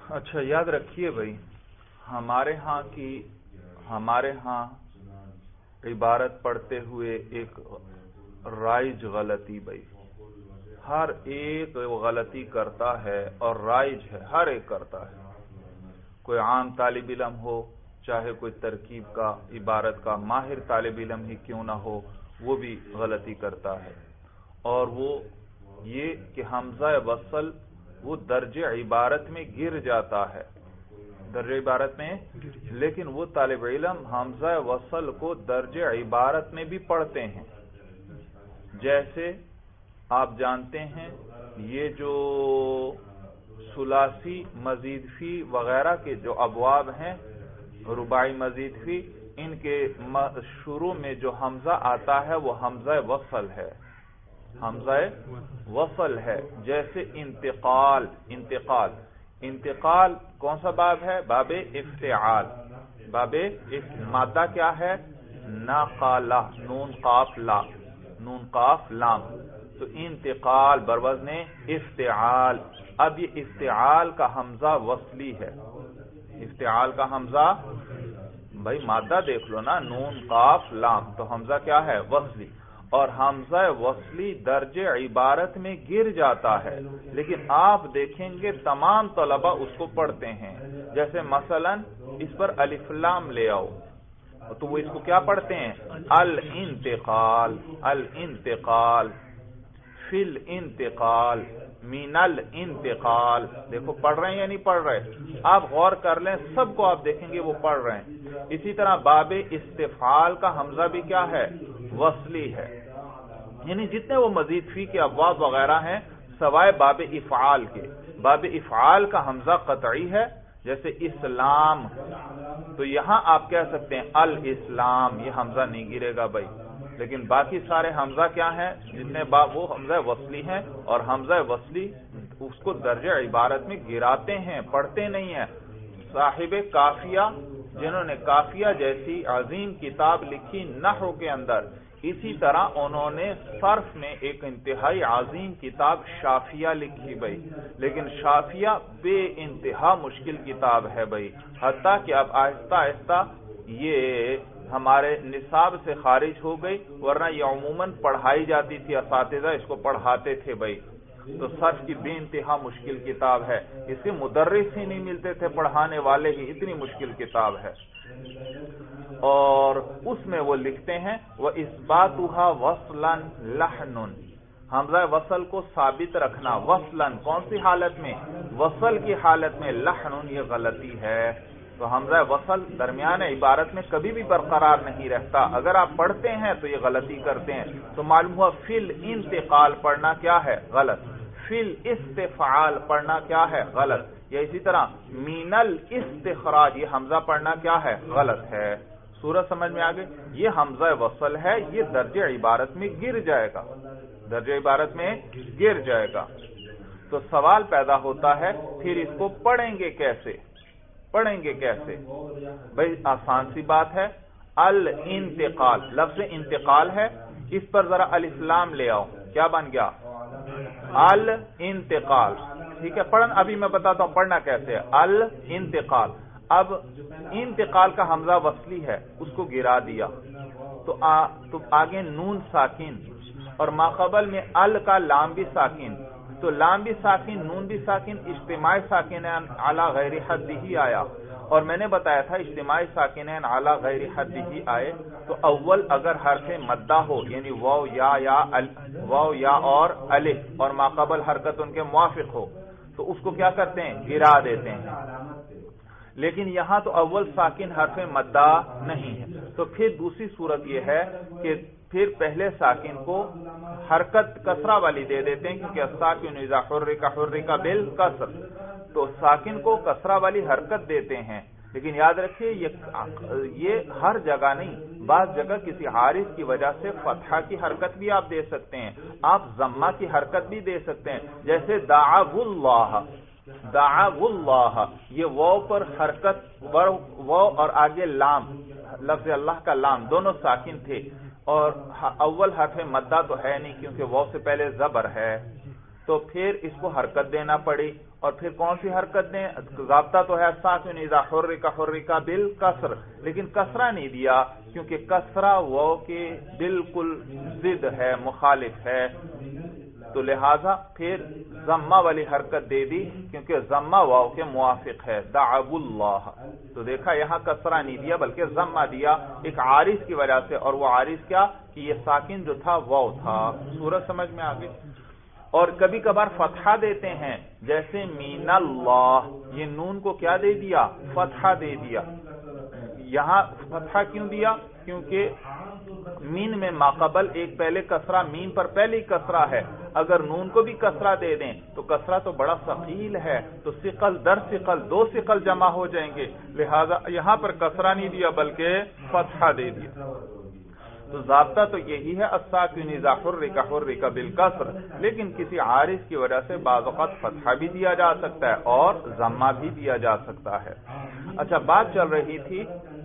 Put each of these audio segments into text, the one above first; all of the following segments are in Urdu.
اچھا یاد رکھیے بھائی، ہمارے ہاں عبارت پڑھتے ہوئے ایک رائج غلطی بھائی، ہر ایک غلطی کرتا ہے اور رائج ہے، ہر ایک کرتا ہے، کوئی عام طالب علم ہو چاہے کوئی ترکیب کا عبارت کا ماہر طالب علم ہی کیوں نہ ہو، وہ بھی غلطی کرتا ہے۔ اور وہ یہ کہ حمزہ وصل وہ درج عبارت میں گر جاتا ہے، درج عبارت میں، لیکن وہ طالب علم حمزہ وصل کو درج عبارت میں بھی پڑھتے ہیں۔ جیسے آپ جانتے ہیں یہ جو ثلاثی مزید فی وغیرہ کے جو ابواب ہیں، رباعی مزید فی، ان کے شروع میں جو حمزہ آتا ہے وہ حمزہ وصل ہے، حمزہ وصل ہے۔ جیسے انتقال کون سا باب ہے؟ باب افتعال، مادہ کیا ہے؟ نقالہ، نون قاف لام، تو انتقال بروزن افتعال۔ اب یہ افتعال کا حمزہ وصلی ہے، افتعال کا حمزہ بھائی مادہ دیکھ لو نا، نون قاف لام، تو حمزہ کیا ہے؟ وصلی۔ اور حمزہ وصلی درج عبارت میں گر جاتا ہے، لیکن آپ دیکھیں گے تمام طلبہ اس کو پڑھتے ہیں۔ جیسے مثلا اس پر الف لام لے آؤ تو وہ اس کو کیا پڑھتے ہیں؟ الانتقال، فی الانتقال، من الانتقال۔ دیکھو پڑھ رہے ہیں یا نہیں پڑھ رہے؟ آپ غور کر لیں، سب کو آپ دیکھیں گے وہ پڑھ رہے ہیں۔ اسی طرح باب استفعال کا حمزہ بھی کیا ہے؟ وصلی ہے، یعنی جتنے وہ مزید فی کے ابواب وغیرہ ہیں سوائے باب افعال کے۔ باب افعال کا حمزہ قطعی ہے، جیسے اسلام، تو یہاں آپ کہہ سکتے ہیں الاسلام، یہ حمزہ نہیں گرے گا بھائی، لیکن باقی سارے حمزہ کیا ہیں؟ جتنے باب وہ حمزہ وصلی ہیں، اور حمزہ وصلی اس کو درجہ عبارت میں گراتے ہیں، پڑھتے نہیں ہیں۔ صاحب کافیہ، جنہوں نے کافیہ جیسی عظیم کتاب لکھی نحو کے اندر، اسی طرح انہوں نے صرف میں ایک انتہائی عظیم کتاب شافیہ لکھی بھائی، لیکن شافیہ بے انتہا مشکل کتاب ہے بھائی، حتیٰ کہ اب آہستہ آہستہ یہ ہمارے نصاب سے خارج ہو گئی، ورنہ یہ عموماً پڑھائی جاتی تھی، اساتذہ اس کو پڑھاتے تھے بھائی۔ تو صرف کی بے انتہا مشکل کتاب ہے، اس کے مدرس ہی نہیں ملتے تھے، پڑھانے والے ہی، اتنی مشکل کتاب ہے۔ اور اس میں وہ لکھتے ہیں وَإِثْبَاتُهَا وَصْلًا لَحْنٌ، حمزہ وصل کو ثابت رکھنا، وصلاً کون سی حالت میں؟ وصل کی حالت میں، لحن یہ غلطی ہے۔ تو حمزہ وصل درمیان عبارت میں کبھی بھی برقرار نہیں رہتا، اگر آپ پڑھتے ہیں تو یہ غلطی کرتے ہیں۔ تو معلوم ہوا فی الانتقال پڑھنا کیا ہے؟ غلط۔ فی الاستفعال پڑھنا کیا ہے؟ غلط۔ یا اسی طرح من الاستخراج، یہ حمزہ پڑھنا کیا ہے؟ غلط ہے۔ سورج سمجھ میں آگے؟ یہ حمزہ وصل ہے، یہ درج عبارت میں گر جائے گا، درج عبارت میں گر جائے گا۔ تو سوال پیدا ہوتا ہے پھر اس کو پڑھیں گے کیسے؟ بھئی آسان سی بات ہے، الانتقال، لفظ انتقال ہے، اس پر ذرا الف لام لے آؤ، کیا بن گیا؟ الانتقال، ٹھیک ہے؟ ابھی میں بتاتا ہوں پڑھنا کیسے ہے۔ الانتقال، اب انتقال کا حمزہ وصلی ہے، اس کو گرا دیا، تو آگے نون ساکن اور ماقبل میں ال کا لام بھی ساکن، تو لام بھی ساکن، نون بھی ساکن، اجتماعی ساکنین علی غیر حد ہی آیا۔ اور میں نے بتایا تھا اجتماعی ساکنین علی غیر حد ہی آئے تو اول اگر حرف مدہ ہو، یعنی واو یا اور الف، اور ماقبل حرکت ان کے موافق ہو، تو اس کو کیا کرتے ہیں؟ گرا دیتے ہیں۔ لیکن یہاں تو اول ساکن حرف مدہ نہیں ہے، تو پھر دوسری صورت یہ ہے کہ پھر پہلے ساکن کو حرکت کسرہ والی دے دیتے ہیں، کیونکہ الساکن اذا حرک بالکسر، تو ساکن کو کسرہ والی حرکت دیتے ہیں۔ لیکن یاد رکھیے یہ ہر جگہ نہیں، بعض جگہ کسی حارث کی وجہ سے فتحہ کی حرکت بھی آپ دے سکتے ہیں، آپ ضمہ کی حرکت بھی دے سکتے ہیں، جیسے دعوا اللہ، یہ واو پر حرکت، واو اور آگے لام، لفظ اللہ کا لام دونوں ساکن تھے، اور اول حرف مدہ تو ہے نہیں کیونکہ واو سے پہلے زبر ہے، تو پھر اس کو حرکت دینا پڑی، اور پھر کون سی حرکت دیں؟ ضابطہ تو ہے ساکن اذا حرک بالکسر، لیکن کسرہ نہیں دیا کیونکہ کسرہ واو کے بالکل ضد ہے، مخالف ہے، تو لہذا پھر ضمہ والی حرکت دے دی کیونکہ ضمہ واو کے موافق ہے، دعوا اللہ۔ تو دیکھا یہاں کسرہ نہیں دیا بلکہ ضمہ دیا ایک عارض کی وجہ سے، اور وہ عارض کیا کہ یہ ساکن جو تھا واو تھا۔ صورت سمجھ میں آ گئی؟ اور کبھی کبھار فتحہ دیتے ہیں، جیسے مین اللہ، یہ نون کو کیا دے دیا؟ فتحہ دے دیا۔ یہاں فتحہ کیوں دیا؟ کیونکہ مین میں ماقبل ایک پہلے کسرہ، مین پر پہلی کسرہ ہے، اگر نون کو بھی کسرہ دے دیں تو کسرہ تو بڑا ثقیل ہے، تو ثقل در ثقل، دو ثقل جمع ہو جائیں گے، لہذا یہاں پر کسرہ نہیں دیا بلکہ فتحہ دے دیا۔ تو ضابطہ تو یہی ہے الساکن اذا حرک بالکسر، لیکن کسی عارض کی وجہ سے بعض اوقات فتحہ بھی دیا جا سکتا ہے اور ضمہ بھی دیا جا سکتا ہے۔ اچھا، بات چل رہی تھی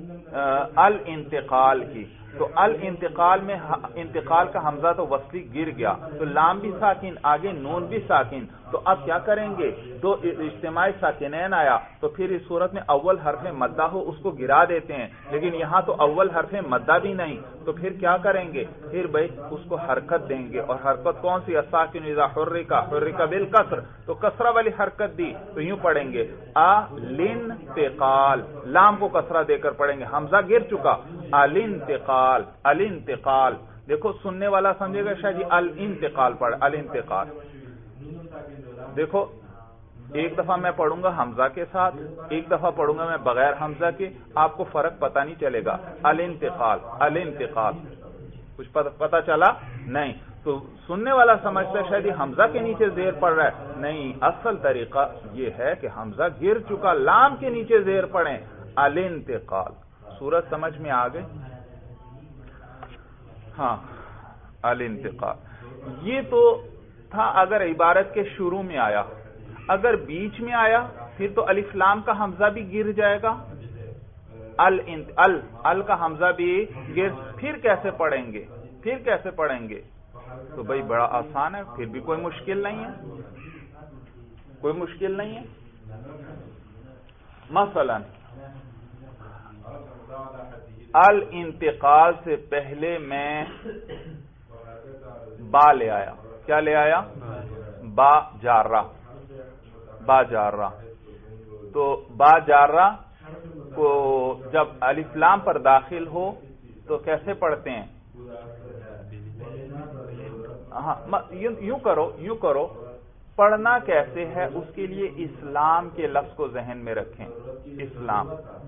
الانتقال کی، تو الانتقال میں انتقال کا حمزہ تو وصلی گر گیا، تو لام بھی ساکن، آگے نون بھی ساکن، تو اب کیا کریں گے؟ تو اجتماعی ساکنین آیا، تو پھر اس صورت میں اول حرف مدہ ہو اس کو گرا دیتے ہیں، لیکن یہاں تو اول حرف مدہ بھی نہیں، تو پھر کیا کریں گے؟ پھر بھائی اس کو حرکت دیں گے، اور حرکت کون سی؟ الساکن اذا حرک بالکسر، تو کسرہ والی حرکت دی، تو یوں پڑھیں گے الانتقال، لام کو کسرہ دے کر پڑھیں گے، حمزہ گر چکا، الانتقال، الانتقال، دیکھو سننے والا سمجھے گا شاید جی الانتقال پڑھ، الانتقال، دیکھو ایک دفعہ میں پڑھوں گا حمزہ کے ساتھ، ایک دفعہ پڑھوں گا میں بغیر حمزہ کے، آپ کو فرق پتہ نہیں چلے گا، الانتقال، الانتقال، کچھ پتہ چلا؟ نہیں، تو سننے والا سمجھتا ہے شاید حمزہ کے نیچے زیر پڑ رہا ہے، نہیں، اصل طریقہ یہ ہے کہ حمزہ گر چکا، لام کے نیچے زیر پڑیں، الانتقال۔ صورت سمجھ میں آ گئی؟ ہاں، الانتقال، یہ تو تھا اگر عبارت کے شروع میں آیا، اگر بیچ میں آیا پھر تو الف لام کا حمزہ بھی گر جائے گا، ال کا حمزہ بھی گر، پھر کیسے پڑھیں گے؟ پھر کیسے پڑھیں گے؟ تو بھائی بڑا آسان ہے، پھر بھی کوئی مشکل نہیں ہے، کوئی مشکل نہیں ہے۔ مثلا الانتقال سے پہلے میں با لے آیا، کیا لے آیا؟ با جارہ، با جارہ، تو با جارہ کو جب الف لام پر داخل ہو تو کیسے پڑھتے ہیں؟ ہاں، یوں کرو، پڑھنا کیسے ہے اس کے لیے اسلام کے لفظ کو ذہن میں رکھیں، اسلام،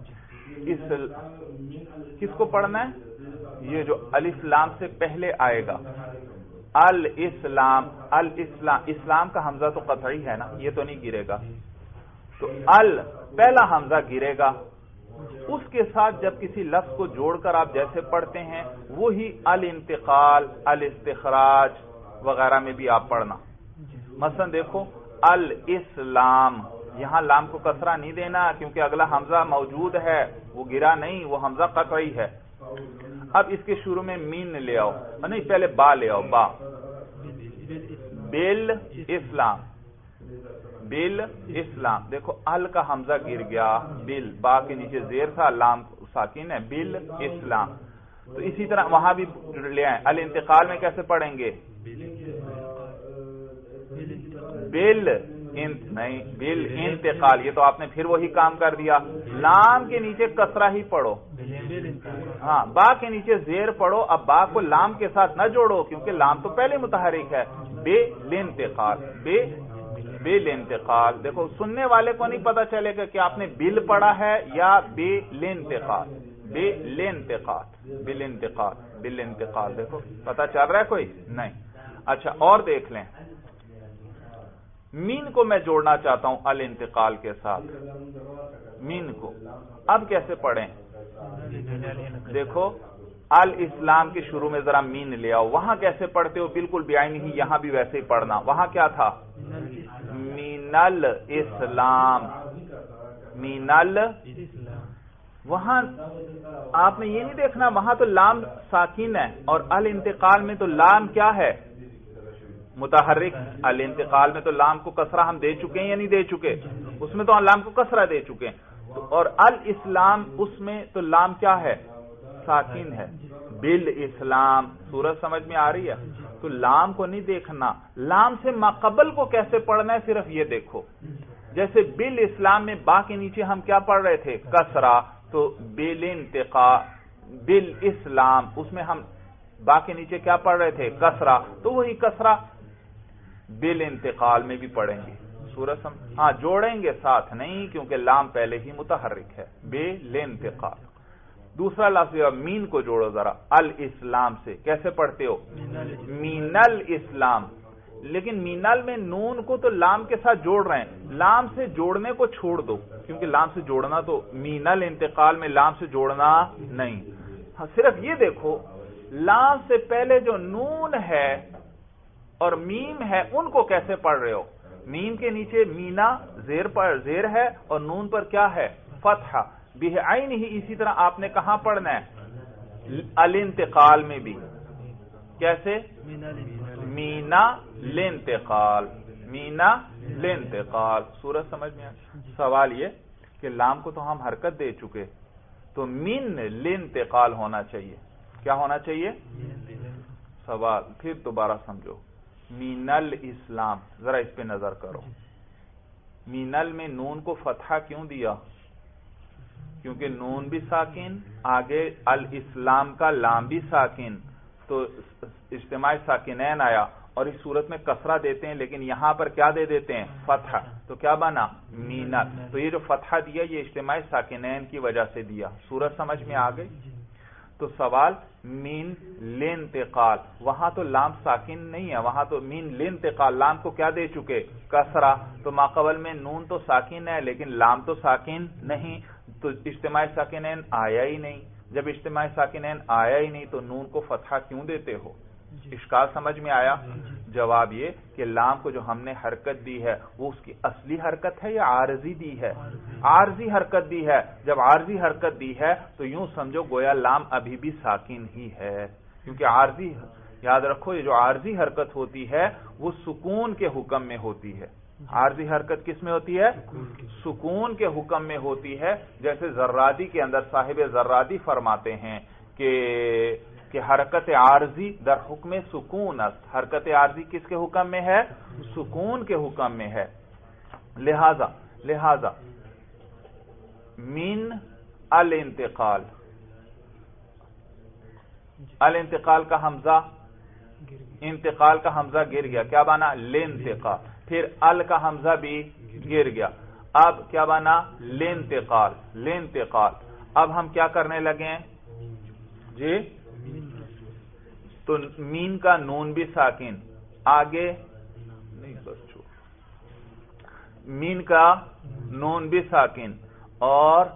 کس کو پڑھنا ہے؟ یہ جو الف لام سے پہلے آئے گا، الاسلام، الاسلام، اسلام کا حمزہ تو قطعی ہے نا، یہ تو نہیں گرے گا، تو پہلا حمزہ گرے گا، اس کے ساتھ جب کسی لفظ کو جوڑ کر آپ جیسے پڑھتے ہیں وہی الانتقال، الاستخراج وغیرہ میں بھی آپ پڑھنا۔ مثلا دیکھو الاسلام، یہاں لام کو کسرہ نہیں دینا کیونکہ اگلا حمزہ موجود ہے، وہ گرا نہیں، وہ حمزہ قطعی ہے۔ اب اس کے شروع میں مین لے آؤ، نہیں پہلے با لے آؤ، با، بل اسلام، بل اسلام، دیکھو ال کا حمزہ گر گیا، بل، با کے نیچے زیر تھا، لام ساکن ہے، بل اسلام، تو اسی طرح وہاں بھی لے آئیں۔ الانتقال میں کیسے پڑھیں گے؟ بل نہیں، بل انتقال، یہ تو آپ نے پھر وہی کام کر دیا، لام کے نیچے کسرہ ہی پڑھو، ہاں، با کے نیچے زیر پڑھو، اب با کو لام کے ساتھ نہ جوڑو کیونکہ لام تو پہلے متحرک ہے، بے لانتقال، بے لانتقال، دیکھو سننے والے کو نہیں پتا چلے گا کہ آپ نے بل پڑھا ہے یا بے لانتقال، بے لانتقال، بل انتقال، بل انتقال، دیکھو پتا چل رہا ہے کوئی؟ نہیں۔ اچھا، اور دیکھ لیں، مین کو میں جوڑنا چاہتا ہوں الانتقال کے ساتھ، مین کو، اب کیسے پڑھیں؟ دیکھو الاسلام کے شروع میں ذرا مین لے آؤ، وہاں کیسے پڑھتے ہو؟ بالکل بعین ہی، یہاں بھی ویسے ہی پڑھنا، وہاں کیا تھا؟ مین الاسلام، مین وہاں آپ نے یہ نہیں دیکھنا، وہاں تو لام ساکن ہے، اور الانتقال میں تو لام کیا ہے؟ متحرک ال انتقال میں تو لام کو کسرہ ہم دے چکے ہیں یا نہیں دے چکے؟ اس میں تو لام کو کسرہ دے چکے ہیں، اور الاسلام اس میں تو لام کیا ہے؟ ساکن ہے۔ بالاسلام سورج سمجھ میں آ رہی ہے؟ تو لام کو نہیں دیکھنا، لام سے ماقبل کو کیسے پڑھنا ہے صرف یہ دیکھو۔ جیسے بالاسلام میں با کے نیچے ہم کیا پڑھ رہے تھے؟ کسرہ، تو بالانتقال بالاسلام اس میں ہم با کے نیچے کیا پڑھ رہے تھے؟ کسرہ، تو وہی کسرہ بالانتقال میں بھی پڑھیں گے۔ سورج ہاں جوڑیں گے ساتھ نہیں، کیونکہ لام پہلے ہی متحرک ہے۔ بالانتقال۔ دوسرا لفظ مین کو جوڑو ذرا، الاسلام سے کیسے پڑھتے ہو؟ مین الاسلام، لیکن مینل میں نون کو تو لام کے ساتھ جوڑ رہے ہیں، لام سے جوڑنے کو چھوڑ دو، کیونکہ لام سے جوڑنا تو مینل انتقال میں لام سے جوڑنا نہیں۔ ہاں صرف یہ دیکھو لام سے پہلے جو نون ہے اور میم ہے ان کو کیسے پڑھ رہے ہو؟ میم کے نیچے مینا زیر پر زیر ہے اور نون پر کیا ہے؟ فتحہ۔ بعین ہی اسی طرح آپ نے کہاں پڑھنا ہے؟ الانتقال میں بھی کیسے؟ مینا لانتقال، مینا لانتقال۔ سورج سمجھ میں آیا؟ سوال یہ کہ لام کو تو ہم حرکت دے چکے، تو من لانتقال ہونا چاہیے۔ کیا ہونا چاہیے؟ سوال پھر دوبارہ سمجھو، مین الاسلام، ذرا اس پہ نظر کرو۔ مینل میں نون کو فتحہ کیوں دیا؟ کیونکہ نون بھی ساکن، آگے الاسلام کا لام بھی ساکن، تو اجتماع ساکنین آیا، اور اس صورت میں کسرہ دیتے ہیں لیکن یہاں پر کیا دے دیتے ہیں؟ فتحہ، تو کیا بنا؟ مینل۔ تو یہ جو فتحہ دیا یہ اجتماع ساکنین کی وجہ سے دیا۔ صورت سمجھ میں آ گئی؟ تو سوال مین لانتقال، وہاں تو لام ساکن نہیں ہے، وہاں تو مین لانتقال لام کو کیا دے چکے؟ کسرہ، تو ماقبل میں نون تو ساکن ہے لیکن لام تو ساکن نہیں، تو اجتماع ساکنین آیا ہی نہیں۔ جب اجتماع ساکنین آیا ہی نہیں تو نون کو فتحہ کیوں دیتے ہو؟ اشکال سمجھ میں آیا؟ جواب یہ کہ لام کو جو ہم نے حرکت دی ہے وہ اس کی اصلی حرکت ہے یا عارضی دی ہے؟ عارضی حرکت دی ہے۔ جب عارضی حرکت دی ہے تو یوں سمجھو گویا لام ابھی بھی ساکن ہی ہے، کیونکہ عارضی، یاد رکھو یہ جو عارضی حرکت ہوتی ہے وہ سکون کے حکم میں ہوتی ہے۔ عارضی حرکت کس میں ہوتی ہے؟ سکون کے حکم میں ہوتی ہے۔ جیسے زرادی کے اندر صاحب زرادی فرماتے ہیں کہ حرکت عارضی در حکم سکون است، حرکت عارضی کس کے حکم میں ہے؟ سکون کے حکم میں ہے۔ لہذا من الانتقال، الانتقال کا حمزہ، انتقال کا حمزہ گر گیا، کیا بنا؟ لانتقال۔ پھر ال کا حمزہ بھی گر گیا، اب کیا بنا؟ لانتقال، لانتقال۔ اب ہم کیا کرنے لگے ہیں جی؟ تو مین کا نون بھی ساکن، آگے نہیں بس چھوڑ، مین کا نون بھی ساکن اور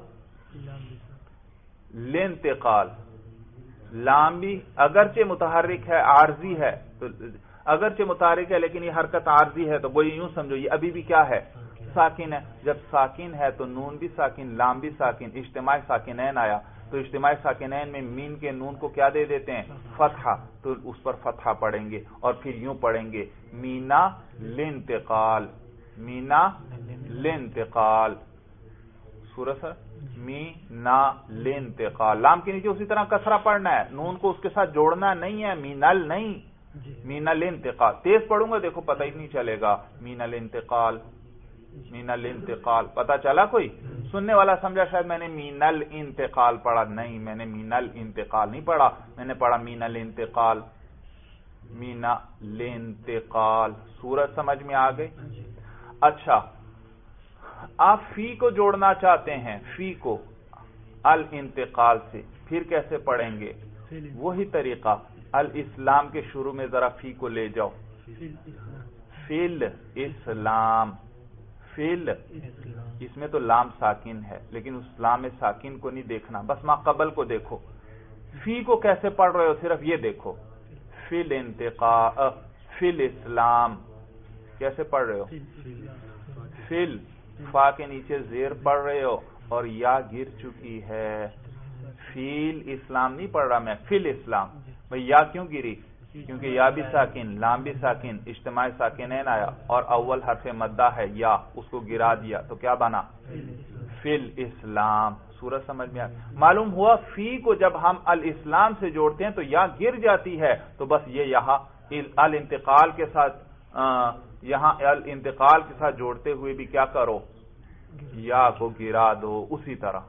لانتقال، لام بھی اگرچہ متحرک ہے، عارضی ہے، تو اگرچہ متحرک ہے لیکن یہ حرکت عارضی ہے، تو وہ یوں سمجھو یہ ابھی بھی کیا ہے؟ ساکن ہے۔ جب ساکن ہے تو نون بھی ساکن، لام بھی ساکن، اجتماع ساکنین آیا، تو اجتماع ساکنین میں مین کے نون کو کیا دے دیتے ہیں؟ فتحہ، تو اس پر فتحہ پڑھیں گے اور پھر یوں پڑھیں گے مینا لانتقال، مینا لانتقال۔ سورج مینا لانتقال، لام کے نیچے اسی طرح کسرہ پڑھنا ہے، نون کو اس کے ساتھ جوڑنا نہیں ہے، مینل نہیں، مینا لانتقال۔ تیز پڑھوں گا دیکھو پتہ ہی نہیں چلے گا، مینا لانتقال، مین الانتقال۔ پتا چلا کوئی سننے والا سمجھا شاید میں نے مین الانتقال پڑھا، نہیں، میں نے مین الانتقال نہیں پڑھا، میں نے پڑھا مین الانتقال، مین الانتقال۔ صورت سمجھ میں آ گئی؟ اچھا، آپ فی کو جوڑنا چاہتے ہیں، فی کو الانتقال سے، پھر کیسے پڑھیں گے؟ وہی طریقہ، الاسلام کے شروع میں ذرا فی کو لے جاؤ، فی الاسلام، فیل، اس میں تو لام ساکن ہے لیکن اس لام ساکن کو نہیں دیکھنا، بس ما قبل کو دیکھو۔ فی کو کیسے پڑھ رہے ہو صرف یہ دیکھو، فی الانتقاء، فی الاسلام، کیسے پڑھ رہے ہو؟ فیل، فا کے نیچے زیر پڑھ رہے ہو اور یا گر چکی ہے، فی الاسلام نہیں پڑھ رہا میں، فی الاسلام۔ بھئی یا کیوں گری؟ کیونکہ یا بھی ساکن لام بھی ساکن اجتماع ساکنین آیا اور اول حرف مدہ ہے یا، اس کو گرا دیا تو کیا بنا؟ فی الاسلام۔ سورج سمجھ میں آیا؟ معلوم ہوا فی کو جب ہم الاسلام سے جوڑتے ہیں تو یا گر جاتی ہے، تو بس یہ یہاں الانتقال کے ساتھ یہاں الانتقال کے ساتھ جوڑتے ہوئے بھی کیا کرو؟ یا کو گرا دو۔ اسی طرح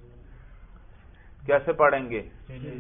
کیسے پڑھیں گے؟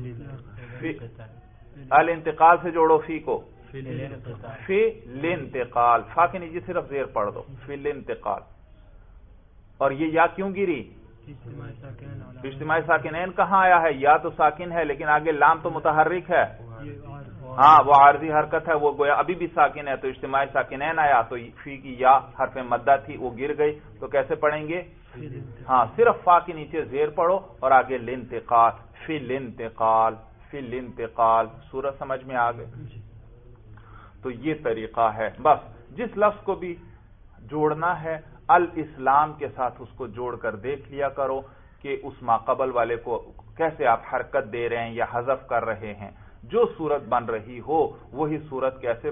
الانتقال سے جوڑو فی کو، فی الانتقال، فا کے نیچے صرف زیر پڑھ دو، فی الانتقال۔ اور یہ یا کیوں گری؟ اجتماع ساکنین کہاں آیا ہے؟ یا تو ساکن ہے لیکن آگے لام تو متحرک ہے، ہاں وہ عارضی حرکت ہے، وہ گویا ابھی بھی ساکن ہے، تو اجتماع ساکنین آیا تو فی کی یا حرف مدہ تھی وہ گر گئی، تو کیسے پڑھیں گے؟ ہاں صرف فا کے نیچے زیر پڑھو اور آگے الانتقال، فی الانتقال، فی الانتقال۔ سورج سمجھ میں آ گئے؟ تو یہ طریقہ ہے، بس جس لفظ کو بھی جوڑنا ہے الاسلام کے ساتھ اس کو جوڑ کر دیکھ لیا کرو کہ اس ماقبل والے کو کیسے آپ حرکت دے رہے ہیں یا حذف کر رہے ہیں، جو صورت بن رہی ہو وہی صورت کیسے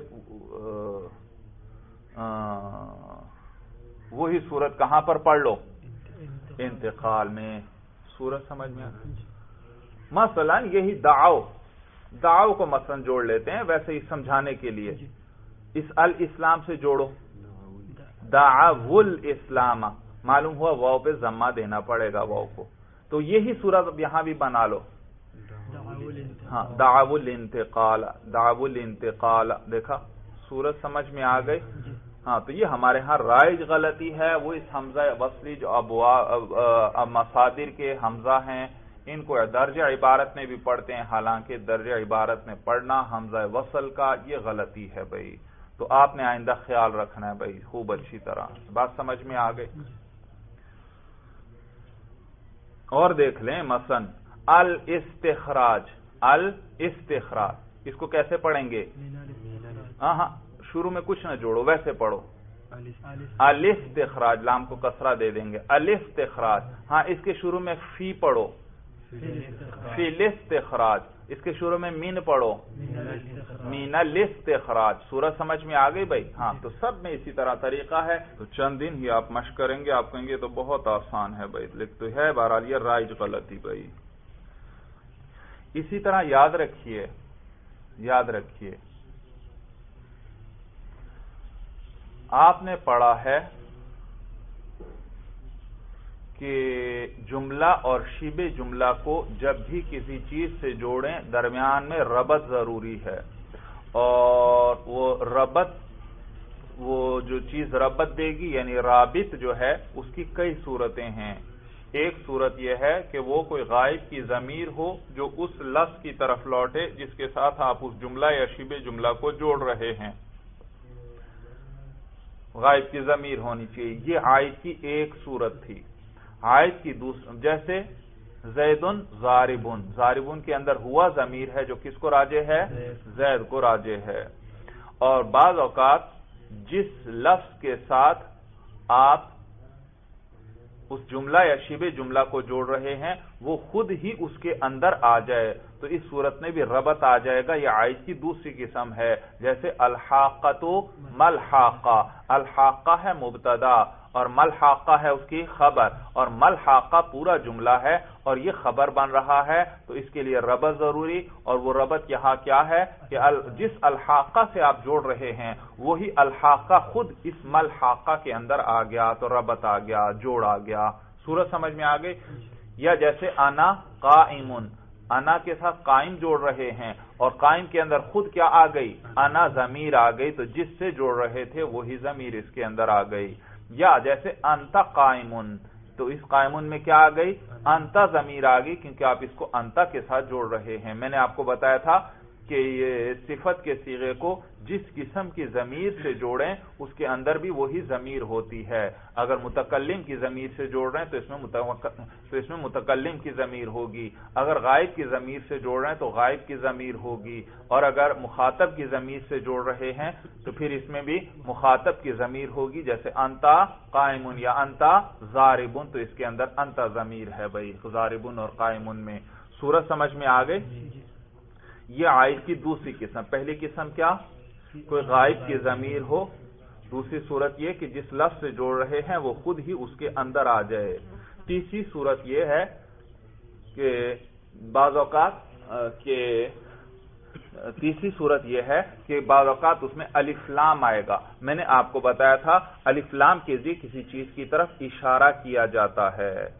وہی صورت کہاں پر پڑھ لو؟ انتقال میں۔ صورت سمجھ میں؟ مثلا یہی دعو کو مثلا جوڑ لیتے ہیں ویسے ہی سمجھانے کے لیے، اس الاسلام سے جوڑو، دعو الاسلام، معلوم ہوا واو پہ ضمہ دینا پڑے گا واو کو، تو یہی صورت اب یہاں بھی بنا لو، ہاں دعو الانتقال، دعو الانتقال، دیکھا صورت سمجھ میں آ گئی؟ ہاں تو یہ ہمارے ہاں رائج غلطی ہے، وہ اس حمزہ وصلی جو مصادر کے حمزہ ہیں ان کو درجہ عبارت میں بھی پڑھتے ہیں، حالانکہ درجہ عبارت میں پڑھنا حمزہ وصل کا یہ غلطی ہے بھائی، تو آپ نے آئندہ خیال رکھنا ہے بھائی خوب اچھی طرح۔ بات سمجھ میں آ گئی؟ اور دیکھ لیں مثلا الاستخراج، الاستخراج اس کو کیسے پڑھیں گے؟ ہاں شروع میں کچھ نہ جوڑو، ویسے پڑھو، الاستخراج، لام کو کسرہ دے دیں گے، الاستخراج، ہاں اس کے شروع میں فی پڑھو، فی الاستخراج، اس کے شروع میں مین پڑھو، مین الاستخراج۔ سورج سمجھ میں آ گئی بھائی؟ ہاں تو سب میں اسی طرح طریقہ ہے، تو چند دن ہی آپ مشق کریں گے، آپ کہیں گے تو بہت آسان ہے بھائی، لکھ تو ہے بہرحال یہ رائج غلطی بھائی۔ اسی طرح یاد رکھیے آپ نے پڑھا ہے کہ جملہ اور شبہ جملہ کو جب بھی کسی چیز سے جوڑیں درمیان میں ربط ضروری ہے، اور وہ جو چیز ربط دے گی یعنی رابط جو ہے اس کی کئی صورتیں ہیں۔ ایک صورت یہ ہے کہ وہ کوئی غائب کی ضمیر ہو جو اس لفظ کی طرف لوٹے جس کے ساتھ آپ اس جملہ یا شبہ جملہ کو جوڑ رہے ہیں، غائب کی ضمیر ہونی چاہیے، یہ عائد کی ایک صورت تھی۔ عائد کی دوسری جیسے زیدن ضاربن، ضاربن کے اندر ہوا ضمیر ہے جو کس کو راجع ہے؟ زید کو راجع ہے، اور بعض اوقات جس لفظ کے ساتھ آپ اس جملہ یا شبہ جملہ کو جوڑ رہے ہیں وہ خود ہی اس کے اندر آ جائے تو اس صورت میں بھی ربط آ جائے گا، یہ عائد کی دوسری قسم ہے۔ جیسے الحاقۃ ملحاقہ، الحاقہ ہے مبتدا اور ملحاقہ ہے اس کی خبر، اور ملحاقہ پورا جملہ ہے اور یہ خبر بن رہا ہے، تو اس کے لیے ربط ضروری، اور وہ ربط یہاں کیا ہے کہ جس الحاقہ سے آپ جوڑ رہے ہیں وہی الحاقہ خود اس ملحاقہ کے اندر آ گیا تو ربط آ گیا، جوڑ آ گیا۔ صورت سمجھ میں آ گئی؟ یا جیسے انا قائم، انا کے ساتھ قائم جوڑ رہے ہیں اور قائم کے اندر خود کیا آ گئی؟ انا ضمیر آ گئی، تو جس سے جوڑ رہے تھے وہی ضمیر اس کے اندر آ گئی۔ یا جیسے انت قائمن، تو اس قائمن میں کیا آ گئی؟ انت ضمیر آ گئی، کیونکہ آپ اس کو انت کے ساتھ جوڑ رہے ہیں۔ میں نے آپ کو بتایا تھا کہ یہ صفت کے صیغے کو جس قسم کی ضمیر سے جوڑیں اس کے اندر بھی وہی ضمیر ہوتی ہے۔ اگر متکلم کی ضمیر سے جوڑ رہے ہیں تو اس میں متکلم کی ضمیر ہوگی، اگر غائب کی ضمیر سے جوڑ رہے ہیں تو غائب کی ضمیر ہوگی، اور اگر مخاطب کی ضمیر سے جوڑ رہے ہیں تو پھر اس میں بھی مخاطب کی ضمیر ہوگی، جیسے انتا قائمن یا انتا ضاربن، تو اس کے اندر انتا ضمیر ہے بھائی ضاربن اور قائمن میں۔ صورت سمجھ میں آ گئی؟ یہ عائد کی دوسری قسم. پہلی قسم کیا؟ کوئی غائب کی ضمیر ہو. دوسری صورت یہ کہ جس لفظ سے جوڑ رہے ہیں وہ خود ہی اس کے اندر آ جائے. تیسری صورت یہ ہے کہ بعض اوقات اس میں الف لام آئے گا. میں نے آپ کو بتایا تھا الف لام کے ذریعے کسی چیز کی طرف اشارہ کیا جاتا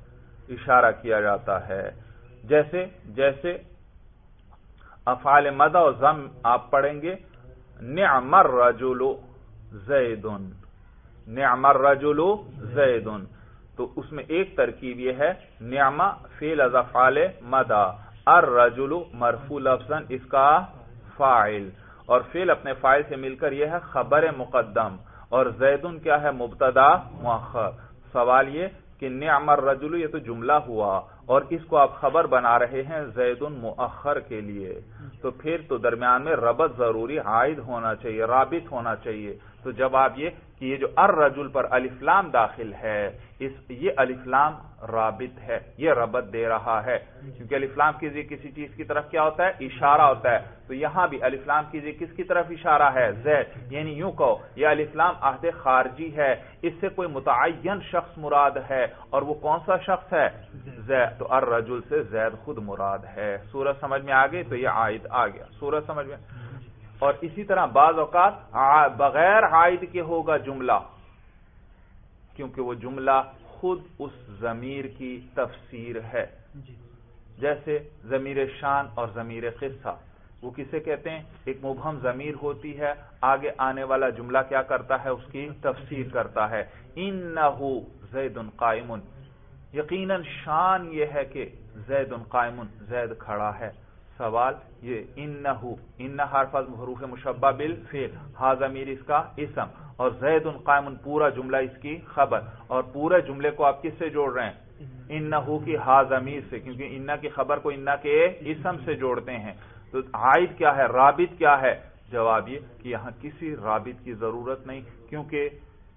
ہے. جیسے افعال مدح و ضم آپ پڑھیں گے نعم الرجل زید، نعم الرجل زید، تو اس میں ایک ترکیب یہ ہے نعم فعل از افعال مدح، الرجل مرفوع لفظاً اس کا فاعل، اور فعل اپنے فاعل سے مل کر یہ ہے خبر مقدم، اور زیدن کیا ہے مبتدا مؤخر. سوال یہ کہ نعم الرجل یہ تو جملہ ہوا اور اس کو آپ خبر بنا رہے ہیں زیدن مؤخر کے لیے، تو پھر تو درمیان میں ربط ضروری عائد ہونا چاہیے، رابط ہونا چاہیے. تو جواب یہ کہ یہ جو الرجل پر الف لام داخل ہے یہ الف لام رابط ہے، یہ ربط دے رہا ہے، کیونکہ الف لام کی ذکر کسی چیز کی طرف کیا ہوتا ہے؟ اشارہ ہوتا ہے. تو یہاں بھی الف لام کی ذکر کس کی طرف اشارہ ہے؟ زید. یعنی یوں کہو یہ الف لام عہد خارجی ہے، اس سے کوئی متعین شخص مراد ہے، اور وہ کون سا شخص ہے؟ زید. تو الرجل سے زید خود مراد ہے. سورج سمجھ میں آ گئی؟ تو یہ عائد آ گیا. سورج سمجھ میں. اور اسی طرح بعض اوقات بغیر عائد کے ہوگا جملہ، کیونکہ وہ جملہ خود اس ضمیر کی تفسیر ہے. جیسے ضمیر شان اور ضمیر قصہ، وہ کسے کہتے ہیں؟ ایک مبہم ضمیر ہوتی ہے، آگے آنے والا جملہ کیا کرتا ہے؟ اس کی تفسیر کرتا ہے. انہ زید قائم، یقیناً شان یہ ہے کہ زید قائم، زید کھڑا ہے. سوال یہ انہ حرف حروف مشبہ بالفعل، ہا ضمیر اس کا اسم، اور زید قائم پورا جملہ اس کی خبر، اور پورے جملے کو آپ کس سے جوڑ رہے ہیں؟ انہ کی ہا ضمیر سے، کیونکہ انہ کی خبر کو انہ کے اسم سے جوڑتے ہیں. تو عائد کیا ہے؟ رابط کیا ہے؟ جواب یہ کہ یہاں کسی رابط کی ضرورت نہیں، کیونکہ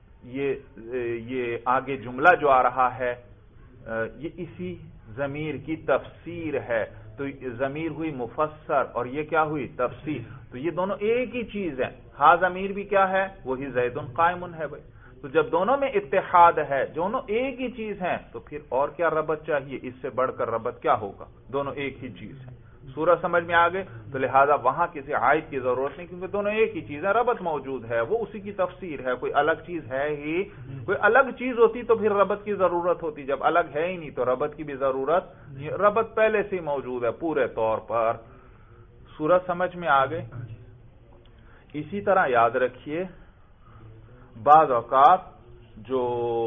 یہ آگے جملہ جو آ رہا ہے یہ اسی ضمیر کی تفسیر ہے. تو ضمیر ہوئی مفسر اور یہ کیا ہوئی؟ تفسیر. تو یہ دونوں ایک ہی چیز ہے. ہا ضمیر بھی کیا ہے؟ وہی زید قائم ہے بھائی. تو جب دونوں میں اتحاد ہے، دونوں ایک ہی چیز ہیں، تو پھر اور کیا ربط چاہیے؟ اس سے بڑھ کر ربط کیا ہوگا؟ دونوں ایک ہی چیز ہے. سورج سمجھ میں آ گئے؟ تو لہذا وہاں کسی عائد کی ضرورت نہیں، کیونکہ دونوں ایک ہی چیز ہے، ربط موجود ہے، وہ اسی کی تفسیر ہے. کوئی الگ چیز ہے ہی؟ کوئی الگ چیز ہوتی تو پھر ربط کی ضرورت ہوتی. جب الگ ہے ہی نہیں تو ربط کی بھی ضرورت، ربط پہلے سے ہی موجود ہے پورے طور پر. سورج سمجھ میں آ گئے؟ اسی طرح یاد رکھیے بعض اوقات جو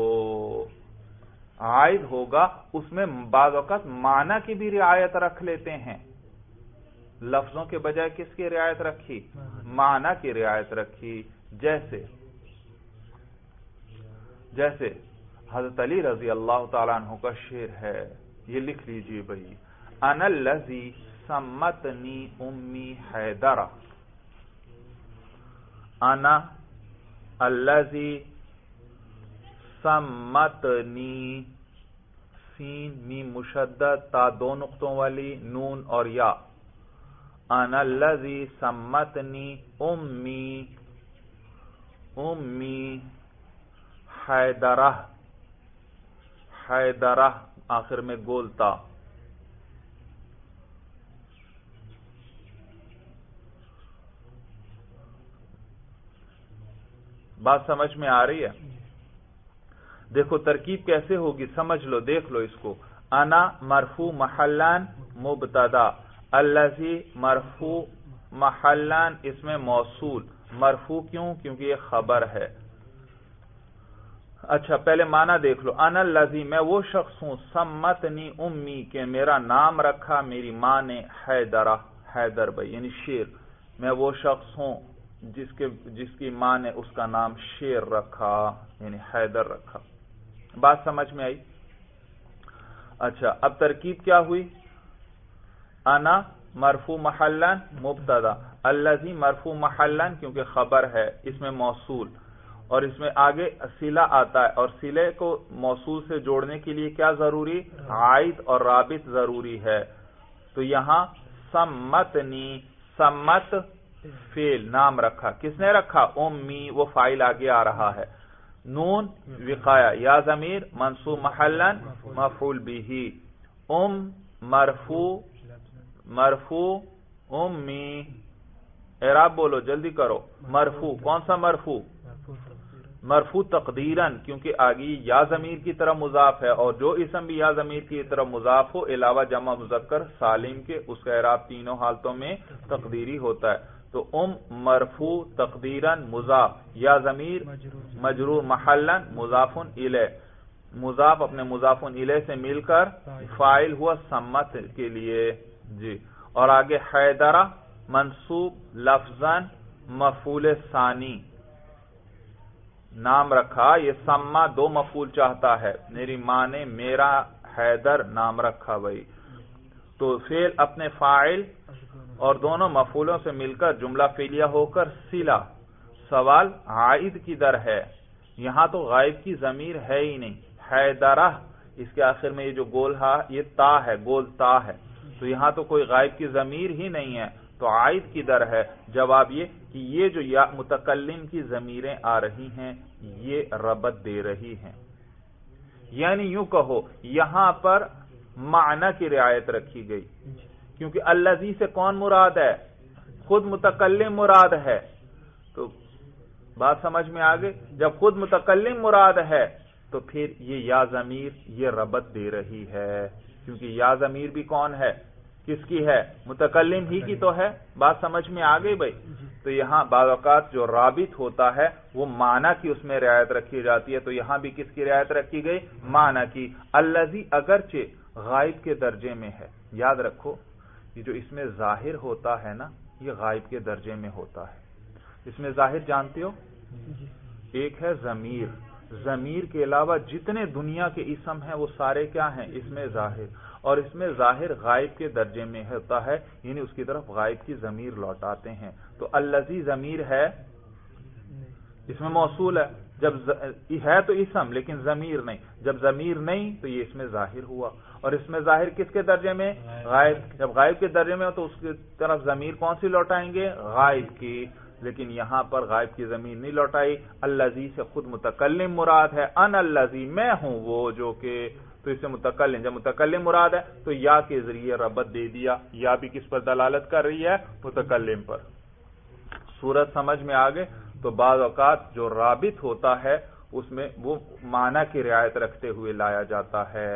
عائد ہوگا اس میں بعض اوقات معنی کی بھی رعایت رکھ لیتے ہیں. لفظوں کے بجائے کس کی رعایت رکھی؟ معنی کی رعایت رکھی. جیسے حضرت علی رضی اللہ تعالیٰ عنہ کا شعر ہے، یہ لکھ لیجئے بھائی. انا الذی سمتنی امی حیدرہ، انا الذی سمتنی، سین میم مشدد، تا دو نقطوں والی، نون اور یا. انا الذی سمتنی امی حیدرہ، حیدرہ آخر میں گولتا. بات سمجھ میں آ رہی ہے؟ دیکھو ترکیب کیسے ہوگی، سمجھ لو، دیکھ لو اس کو. انا مرفوع محلان مبتدا، الذی مرفوع محلان اس میں موصول. مرفوع کیوں؟ کیونکہ یہ خبر ہے. اچھا پہلے معنی دیکھ لو. انا الذی، میں وہ شخص ہوں، سمتنی امی، کہ میرا نام رکھا میری ماں نے، حیدرہ، حیدر بھائی یعنی شیر. میں وہ شخص ہوں جس کی ماں نے اس کا نام شیر رکھا، یعنی حیدر رکھا. بات سمجھ میں آئی؟ اچھا اب ترکیب کیا ہوئی؟ انا مرفوع محلن مبتدا، الذی مرفوع محلن کیونکہ خبر ہے، اس میں موصول، اور اس میں آگے صلہ آتا ہے، اور صلے کو موصول سے جوڑنے کے لیے کیا ضروری؟ عائد اور رابط ضروری ہے. تو یہاں سمتنی، सम्मत फेल नाम रखा, किसने रखा? उम्मी, वो फाइल आगे आ रहा है। नून विकाया, या ज़मीर मंसूब महल्लन मफूल बिही, मरफू उम्मी। एराब बोलो, जल्दी करो। मरफू, कौन सा मरफू? मरफू तकदीरन, क्योंकि आगे या ज़मीर की तरफ मुजाफ है, और जो इसम भी या ज़मीर की तरफ मुजाफ हो अलावा जमा मुज़क्कर सालिम के, उसका एराब तीनों हालतों में तकदीरी होता है। तो मरफू तकदीरन मुजाफ, या ज़मीर मजरूर महल्लन मुजाफुन इले, मुजाफ अपने मुजाफुन इले से मिलकर फाइल हुआ सम्मत के लिए जी। और आगे हैदरा मंसूब लफ्जन मफूल सानी नाम रखा, ये सम्मा दो मफूल चाहता है, मेरी माँ ने मेरा हैदर नाम रखा भाई। तो फेल अपने फाइल और दोनों मफूलों से मिलकर जुमला फेलिया होकर सिला। सवाल आइद किधर है? यहां तो गायब की जमीर है ही नहीं। हैदरा, इसके आखिर में ये जो गोल हा ये ता है, गोल ता है, तो यहां तो कोई गायब की जमीर ही नहीं है, तो आइद किधर है? जवाब ये कि ये जो या मुतकल्लिम की जमीरें आ रही हैं ये रबत दे रही हैं। यानी यूं कहो यहां पर माना की रियायत रखी गई, क्योंकि अल्लज़ी से कौन मुराद है? खुद मुतकल्लिम मुराद है। तो बात समझ में आ गई? जब खुद मुतकल्लिम मुराद है तो फिर ये या ज़मीर ये रबत दे रही है, क्योंकि या ज़मीर भी कौन है? किसकी है? मुतकल्लिम ही की तो है। बात समझ में आ गई भाई? तो यहां बाज़ औक़ात जो राबित होता है वो माना की उसमें रियायत रखी जाती है, तो यहां भी किसकी रियायत रखी गई? माना की। अल्लज़ी अगरचे गायब के दर्जे में है, याद रखो ये जो इसमें जाहिर होता है ना ये गायब के दर्जे में होता है। इसमें जाहिर जानते हो, एक है ज़मीर, ज़मीर के अलावा जितने दुनिया के इसम हैं वो सारे क्या हैं? इसमें जाहिर, और इसमें जाहिर गायब के दर्जे में होता है, यानी उसकी तरफ गायब की ज़मीर लौटाते हैं। तो अल्लज़ी ज़मीर है, इसमें मौसूल है, जब है तो इसम लेकिन ज़मीर नहीं, जब ज़मीर नहीं तो ये इसमें जाहिर हुआ। और इसमें जाहिर किसके दर्जे में? गायब। जब गायब के दर्जे में हो तो उसकी तरफ ज़मीर कौन सी लौटाएंगे? गायब की। लेकिन यहां पर गायब की ज़मीर नहीं लौटाई, अल्लज़ी से खुद मुतकल्लिम मुराद है, अन अल्लज़ी मैं हूं वो जो के, तो इससे मुतकल्लिम, जब मुतकल्लिम मुराद है तो या के जरिए रबत दे दिया। या भी किस पर दलालत कर रही है? मुतकल्लिम पर। सूरत समझ में आ गए? तो बाज़ औक़ात जो राबित होता है उसमें वो माना की रियायत रखते हुए लाया जाता है।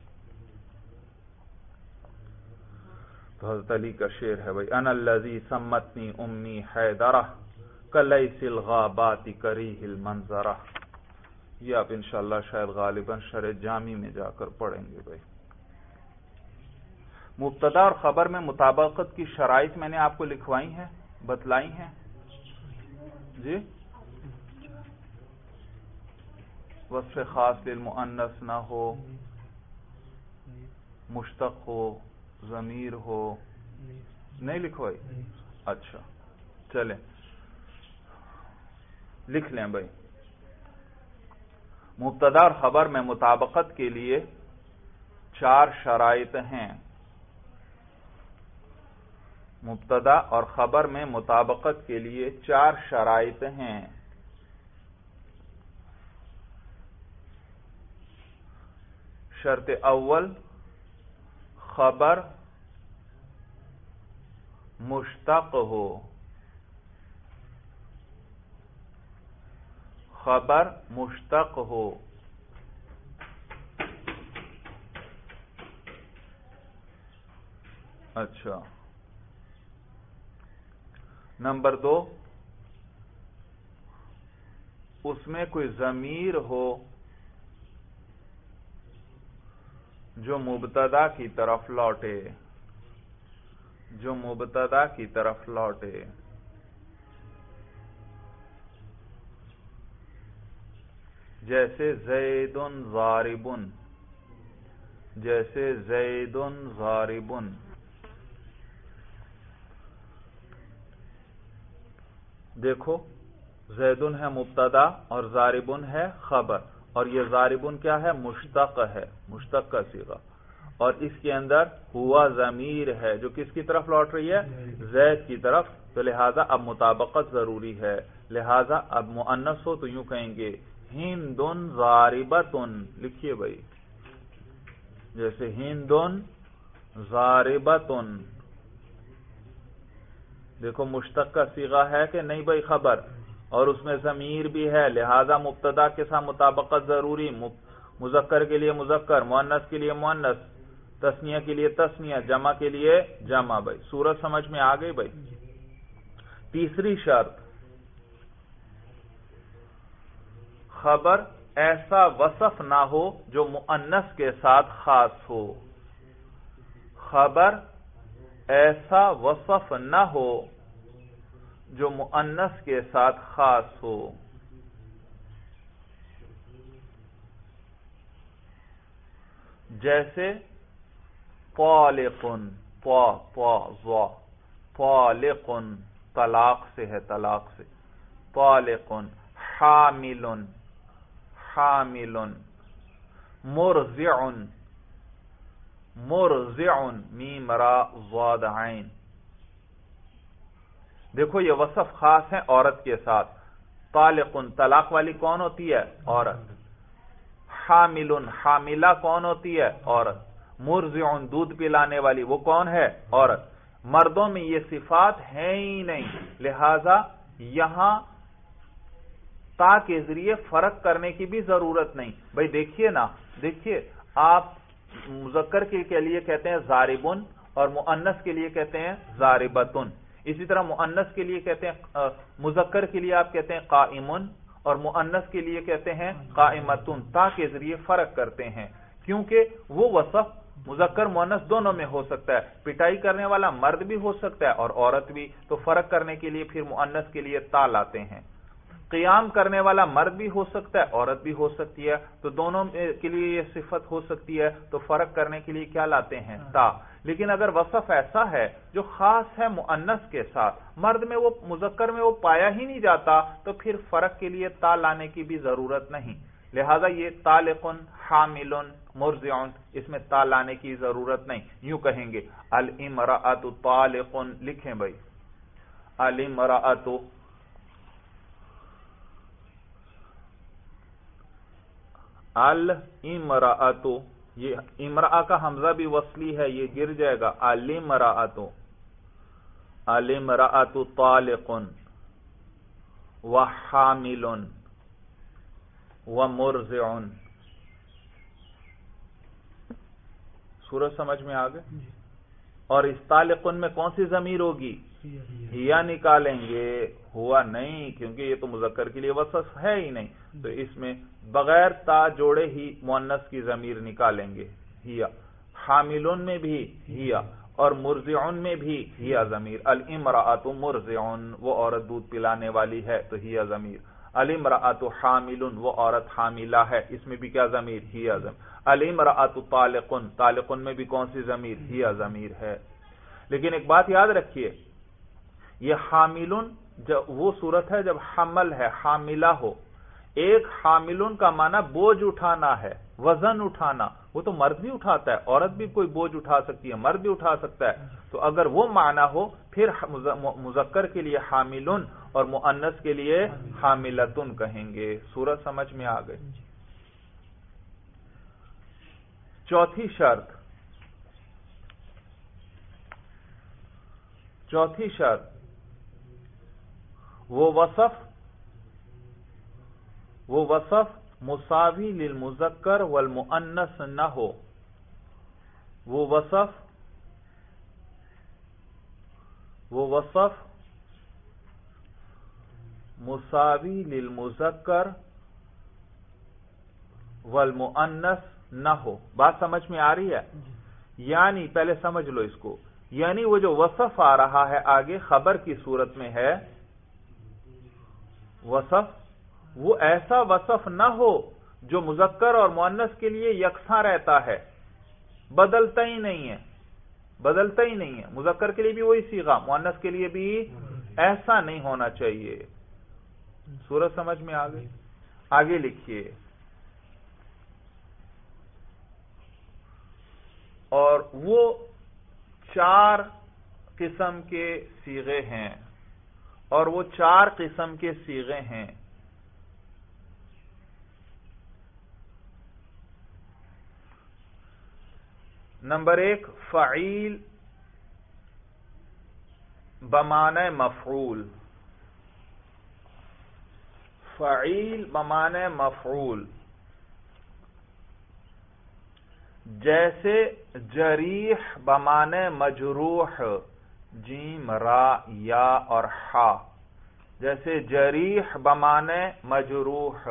तो हज़रत अली का शेर है भाई, अनल्लज़ी सम्मतनी उम्मी हैदरा कलैसिल गाबाति करीहिल मंजरा। ये आप इंशाअल्लाह शायद गालिबन शरह जामी में जाकर पढ़ेंगे भाई। मुब्तदा और खबर में मुताबकत की शराइत मैंने आपको लिखवाई हैं, बतलाई हैं जी। वस्फ़ खास लिल मुअन्नस ना हो, मुश्तक हो, ज़मीर हो, नहीं लिखवाई? अच्छा चलें लिख लें भाई। मुब्तदा और खबर में मुताबकत के लिए 4 शराइत हैं। मुब्तदा और खबर में मुताबकत के लिए 4 शराइत हैं। शर्त अव्वल, खबर मुश्तक हो, खबर मुश्तक हो। अच्छा, नंबर 2, उसमें कोई ज़मीर हो जो मुब्तदा की तरफ लौटे, जो मुब्तदा की तरफ लौटे। जैसे ज़ैदुन ज़ारिबुन, जैसे ज़ैदुन ज़ारिबुन। देखो ज़ैदुन है मुब्तदा और ज़ारिबुन है खबर, और ये ज़ारिबुन क्या है? मुश्तक है, मुश्तक का सीगा। اور اس کے اندر ہوا ضمیر ہے جو کس کی طرف لوٹ رہی ہے؟ زید کی طرف، تو لہذا اب مطابقت ضروری ہے، لہذا اب مؤنث ہو تو یوں کہیں گے ہندن ضاربتن، لکھیے بھائی، جیسے ہندن ضاربتن، دیکھو مشتق کا صیغہ ہے کہ نہیں بھائی خبر، اور اس میں ضمیر بھی ہے، لہذا مبتدا کے ساتھ مطابقت ضروری، مذکر کے لیے مذکر، مؤنث کے لیے مؤنث، تثنیہ کے لیے تثنیہ، جمع کے لیے جمع۔ بھائی صورت سمجھ میں آ گئی بھائی؟ تیسری شرط، خبر ایسا وصف نہ ہو جو مؤنث کے ساتھ خاص ہو، خبر ایسا وصف نہ ہو جو مؤنث کے ساتھ خاص ہو۔ جیسے طالقن، طالقن طلاق سے ہے، طلاق سے، طالقن، حاملن، حاملن، مرضعن، مرضعن، میم را ضاد عین۔ دیکھو یہ وصف خاص ہے عورت کے ساتھ، طالقن طلاق والی کون ہوتی ہے؟ عورت، حاملن حاملہ کون ہوتی ہے؟ عورت، مرضعن دودھ پلانے والی وہ کون ہے؟ عورت۔ مردوں میں یہ صفات ہیں ہی نہیں، لہذا یہاں تا کے ذریعے فرق کرنے کی بھی ضرورت نہیں۔ بھئی دیکھیے نا، دیکھیے آپ مذکر کے لیے کہتے ہیں ضاربن اور مؤنث کے لیے کہتے ہیں ضاربتن، اسی طرح مؤنث کے لیے کہتے ہیں، مذکر کے لیے آپ کہتے ہیں قائمن اور مؤنث کے لیے کہتے ہیں قائمتن، تا کے ذریعے فرق کرتے ہیں، کیونکہ وہ وصف مذکر مؤنث دونوں میں ہو سکتا ہے، پٹائی کرنے والا مرد بھی ہو سکتا ہے اور عورت بھی، تو فرق کرنے کے لیے پھر مؤنث کے لیے تا لاتے ہیں۔ قیام کرنے والا مرد بھی ہو سکتا ہے، عورت بھی ہو سکتی ہے، تو دونوں کے لیے یہ صفت ہو سکتی ہے، تو فرق کرنے کے لیے کیا لاتے ہیں؟ تا۔ لیکن اگر وصف ایسا ہے جو خاص ہے مؤنث کے ساتھ، مرد میں وہ مذکر میں وہ پایا ہی نہیں جاتا، تو پھر فرق کے لیے تا لانے کی بھی ضرورت نہیں، لہذا یہ طالقن، حاملن، مرضعن، اس میں تا لانے کی ضرورت نہیں، یوں کہیں گے الامرأۃ طالقن، لکھیں بھائی الامرأۃ، الامرأۃ، یہ امرأہ کا حمزہ بھی وصلی ہے، یہ گر جائے گا، الامرأۃ، الامرأۃ طالقن وحاملن ومرضعن۔ سورج سمجھ میں آ گئے؟ اور اس طالقن میں کون سی ضمیر ہوگی؟ ہیا نکالیں گے، ہوا نہیں، کیونکہ یہ تو مذکر کے لیے وصف ہے ہی نہیں، تو اس میں بغیر تا جوڑے ہی مؤنث کی ضمیر نکالیں گے، ہیا۔ حاملن میں بھی ہیا اور مرضعن میں بھی ہیا ضمیر، الامرأۃ مرضعن، وہ عورت دودھ پلانے والی ہے تو ہیا ضمیر، الامرأۃ حاملن، وہ عورت حاملہ ہے، اس میں بھی کیا ضمیر؟ ہیا ضمیر، الامرأۃ طالقن، طالقن میں بھی کون سی ضمیر؟ ہیا ضمیر ہے۔ لیکن ایک بات یاد رکھیے، یہ حاملن جب وہ صورت ہے جب حمل ہے، حاملہ ہو، ایک حاملن کا معنی بوجھ اٹھانا ہے، وزن اٹھانا، وہ تو مرد بھی اٹھاتا ہے، عورت بھی کوئی بوجھ اٹھا سکتی ہے، مرد بھی اٹھا سکتا ہے، تو اگر وہ معنی ہو پھر مذکر کے لیے حاملن اور مؤنث کے لیے حاملتن کہیں گے۔ صورت سمجھ میں آ گئی؟ چوتھی شرط، چوتھی شرط، وہ وصف مساوی للمذکر والمؤنث نہ ہو، وہ وصف مساوی للمذکر والمؤنث نہ ہو۔ بات سمجھ میں آ رہی ہے؟ یعنی پہلے سمجھ لو اس کو، یعنی وہ جو وصف آ رہا ہے آگے خبر کی صورت میں ہے، وصف وہ ایسا وصف نہ ہو جو مذکر اور مؤنث کے لیے یکساں رہتا ہے، بدلتا ہی نہیں ہے، بدلتا ہی نہیں ہے، مذکر کے لیے بھی وہی صیغہ، مؤنث کے لیے بھی ایسا نہیں ہونا چاہیے۔ صورت سمجھ میں آ گئی؟ آگے لکھیے، اور وہ 4 قسم کے صیغے ہیں، اور وہ 4 قسم کے صیغے ہیں۔ نمبر 1 فعیل بمعنی مفعول، فعیل بمعنی مفعول، جیسے جریح بمعنی مجروح، جیم را یا اور حا، جیسے جریح بمعنی مجروح۔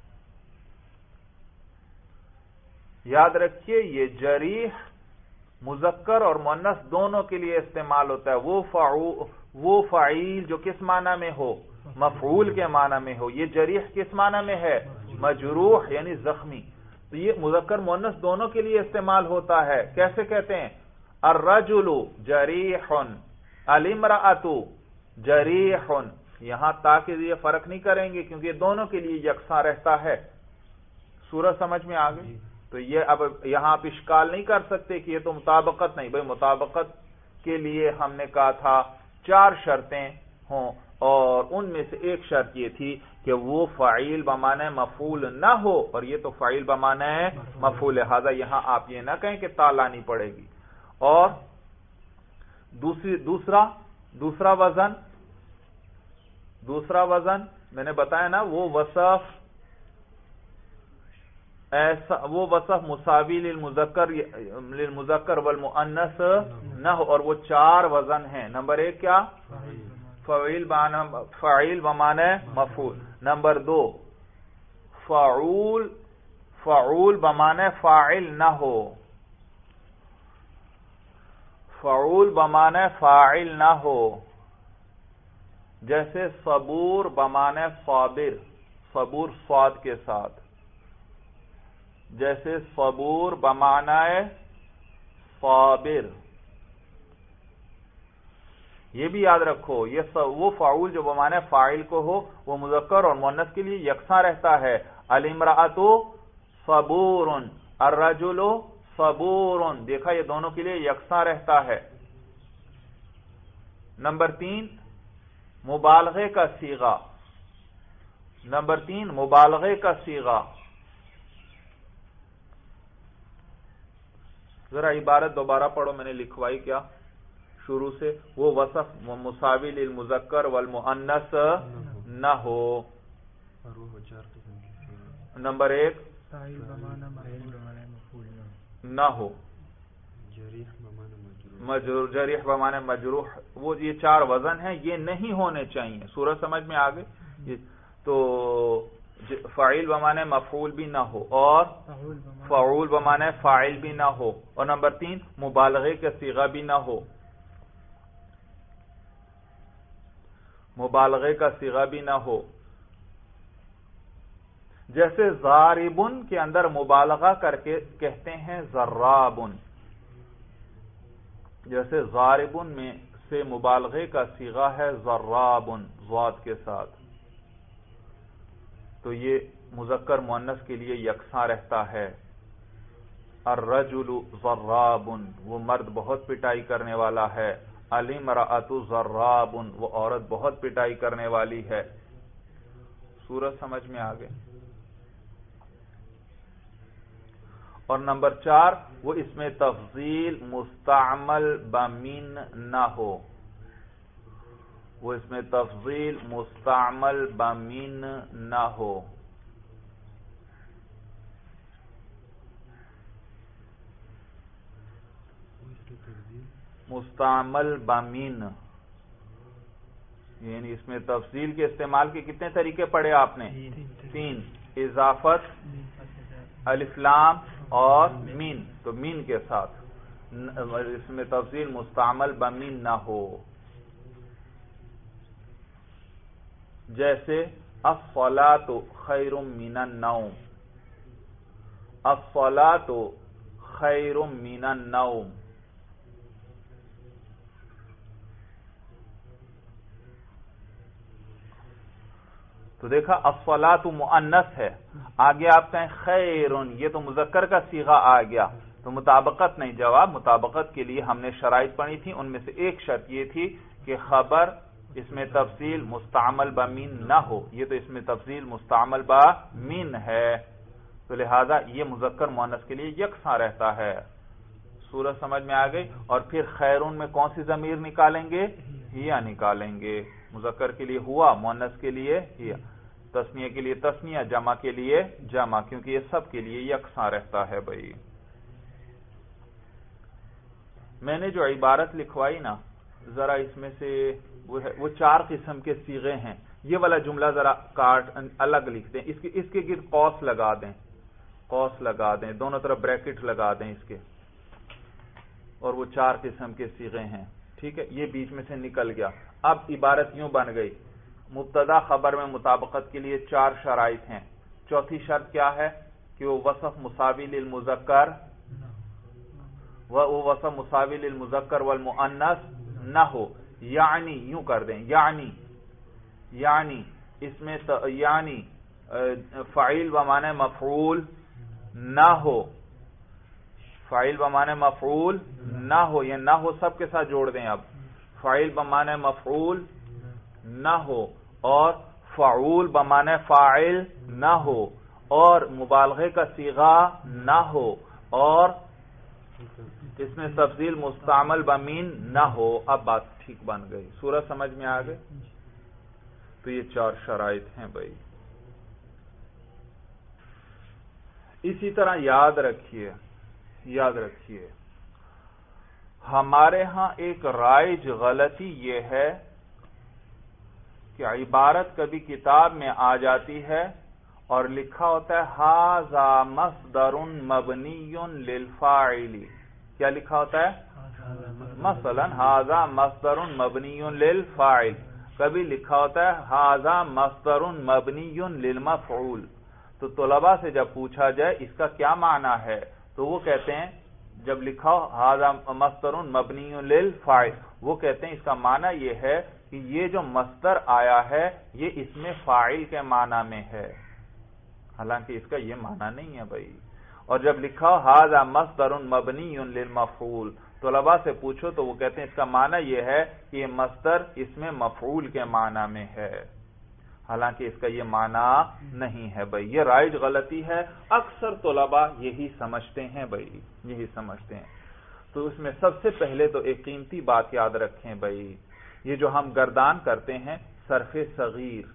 یاد رکھیے یہ جریح مذکر اور مؤنث دونوں کے لیے استعمال ہوتا ہے۔ وہ فعیل جو کس معنی میں ہو؟ مفعول کے معنی میں ہو۔ یہ جریح کس معنی میں ہے؟ مجروح یعنی زخمی۔ تو یہ مذکر مؤنث دونوں کے لیے استعمال ہوتا ہے۔ کیسے کہتے ہیں؟ الرجل جریح، الامرأۃ جریح۔ یہاں تاکہ یہ فرق نہیں کریں گے کیونکہ یہ دونوں کے لیے یکساں رہتا ہے۔ سورج سمجھ میں آ گئی؟ تو یہ اب یہاں آپ اشکال نہیں کر سکتے کہ یہ تو مطابقت نہیں، بھائی مطابقت کے لیے ہم نے کہا تھا 4 شرطیں ہوں، اور ان میں سے ایک شرط یہ تھی کہ وہ فعیل بمعنی مفعول نہ ہو، اور یہ تو فعیل بمعنی مفعول، لہذا یہاں آپ یہ نہ کہیں کہ تا لانی پڑے گی۔ اور دوسرا وزن میں نے بتایا نا، وہ وصف مساوی للمذکر والمؤنث نہ ہو، اور وہ 4 وزن ہیں۔ نمبر 1 کیا؟ فعیل بمعنی مفعول۔ نمبر 2 فعول بمعنی فاعل نہ ہو، فعول بمعنی فاعل نہ ہو، جیسے صبور بمعنی صابر، صبور صاد کے ساتھ، جیسے صبور بمعنی صابر۔ یہ بھی یاد رکھو، وہ فعول جو بمعنی فاعل کو ہو وہ مذکر اور مؤنث کے لیے یکساں رہتا ہے۔ الامرأۃ صبور، الرجل صبور، دیکھا یہ دونوں کے لیے یکساں رہتا ہے۔ نمبر 3 مبالغے کا صیغہ، نمبر 3 مبالغے کا صیغہ۔ ذرا عبارت دوبارہ پڑھو، میں نے لکھوائی کیا شروع سے، وہ وصف مساوی للمذکر والمؤنث نہ ہو۔ نمبر 1 نہ ہو، جریح بمعنی مجروح، وہ یہ 4 وزن ہیں، یہ نہیں ہونے چاہیے۔ سورج سمجھ میں آ گئی؟ تو فاعل بمعنی مفعول بھی نہ ہو، اور فعول بمعنی فاعل بھی نہ ہو، اور نمبر 3 مبالغے کا صیغہ بھی نہ ہو، مبالغے کا صیغہ بھی نہ ہو۔ جیسے ضاربن کے اندر مبالغہ کر کے کہتے ہیں ضرابن، جیسے ضاربن میں سے مبالغے کا صیغہ ہے ضرابن ضاد کے ساتھ، تو یہ مذکر مؤنث کے لیے یکساں رہتا ہے۔ الرجل ضراب، وہ مرد بہت پٹائی کرنے والا ہے۔ الامرأۃ ضراب، وہ عورت بہت پٹائی کرنے والی ہے۔ سورج سمجھ میں آ گئے؟ اور نمبر 4 وہ اس میں تفضیل مستعمل بمن نہ ہو، وہ اس میں تفضیل مستعمل بمن نہ ہو۔ مستعمل بمن یعنی اس میں تفضیل کے استعمال کے کتنے طریقے پڑھے آپ نے؟ 3، اضافت، الف لام اور مین، تو مین کے ساتھ اس میں تفضیل مستعمل بمین نہ ہو۔ جیسے الصلاۃ خیر من النوم، الصلاۃ خیر من النوم۔ تو دیکھا الصلاۃ مؤنث ہے، آگے آپ کہیں خیرن، یہ تو مذکر کا صیغہ آ گیا، تو مطابقت نہیں جواب. مطابقت کے لیے ہم نے شرائط پڑھی تھی، ان میں سے ایک شرط یہ تھی کہ خبر اس میں تفصیل مستعمل بمین نہ ہو. یہ تو اس میں تفصیل مستعمل بمین ہے، تو لہذا یہ مذکر مؤنث کے لیے یکساں رہتا ہے. صورت سمجھ میں آ گئی. اور پھر خیرون میں کون سی ضمیر نکالیں گے؟ ہیا نکالیں گے. مذکر کے لیے ہوا، مؤنث کے لیے ہیا، تثنیہ کے لیے تثنیہ، جمع کے لیے جمع، کیونکہ یہ سب کے لیے یکساں رہتا ہے. بھائی میں نے جو عبارت لکھوائی نا، ذرا اس میں سے وہ 4 قسم کے صیغے ہیں. یہ والا جملہ ذرا کاٹ الگ لکھ دیں، اس کے گرد قوس لگا دیں، قوس لگا دیں، دونوں طرف بریکٹ لگا دیں اس کے. اور وہ 4 قسم کے صیغے ہیں. ٹھیک ہے، یہ بیچ میں سے نکل گیا. اب عبارت یوں بن گئی، مبتدا خبر میں مطابقت کے لیے 4 شرائط ہیں. چوتھی شرط کیا ہے؟ کہ وہ وصف مساوی للمذکر وصف مساوی للمذکر والمؤنث نہ ہو. یعنی یوں کر دیں، یعنی اس میں یعنی فاعل بمعنی مفعول نہ ہو، فاعل بمعنی مفعول نہ ہو، یہ نہ ہو سب کے ساتھ جوڑ دیں. اب فاعل بمعنی مفعول نہ ہو، اور فعول بمعنی فاعل نہ ہو، اور مبالغے کا صیغہ نہ ہو، اور اس میں تفضیل مستعمل بمین نہ ہو. اب بات ٹھیک بن گئی. صورت سمجھ میں آ گئی. تو یہ 4 شرائط ہیں بھائی. اسی طرح یاد رکھیے ہمارے ہاں ایک رائج غلطی یہ ہے کہ عبارت کبھی کتاب میں آ جاتی ہے اور لکھا ہوتا ہے ھذا مصدر مبنی للفاعل. کیا لکھا ہوتا ہے؟ مثلا ھذا مصدر مبنی للفاعل. کبھی لکھا ہوتا ہے ھذا مصدر مبنی للمفعول. تو طلباء سے جب پوچھا جائے اس کا کیا معنی ہے، تو وہ کہتے ہیں جب لکھا ہو ھذا مصدر مبنی للفاعل، وہ کہتے ہیں اس کا معنی یہ ہے کہ یہ جو مصدر آیا ہے یہ اس میں فاعل کے معنی میں ہے، حالانکہ اس کا یہ معنی نہیں ہے بھائی. اور جب لکھا ہو ھذا مصدر مبنی للمفعول، طلباء سے پوچھو تو وہ کہتے ہیں اس کا معنی یہ ہے کہ یہ مصدر اس میں مفعول کے معنی میں ہے، حالانکہ اس کا یہ معنی نہیں ہے بھائی. یہ رائج غلطی ہے، اکثر طلباء یہی سمجھتے ہیں بھائی، یہی سمجھتے ہیں. تو اس میں سب سے پہلے تو ایک قیمتی بات یاد رکھیں بھائی، یہ جو ہم گردان کرتے ہیں صرف صغیر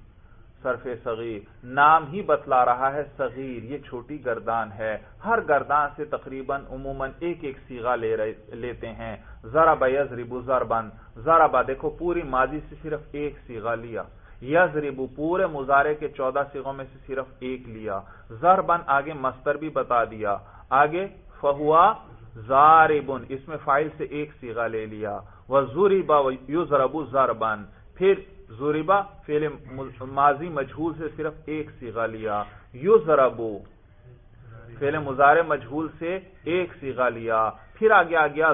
نام ہی بتلا رہا ہے صغیر، یہ چھوٹی گردان ہے. ہر گردان سے تقریباً عموماً ایک صیغہ لیتے ہیں. ضرب یضرب ضربن، ضرب دیکھو پوری ماضی سے صرف ایک صیغہ لیا، یضرب پورے مضارع کے 14 صیغوں میں سے صرف ایک لیا، ضربن آگے مصدر بھی بتا دیا، آگے فہوا ضاربن اس میں فاعل سے ایک صیغہ لے لیا، وضرب یضرب ضربن، پھر ضربا فعل ماضی مجہول سے صرف ایک صیغہ لیا، یضرب فعل مضارع مجہول سے ایک صیغہ لیا، پھر آگے آ گیا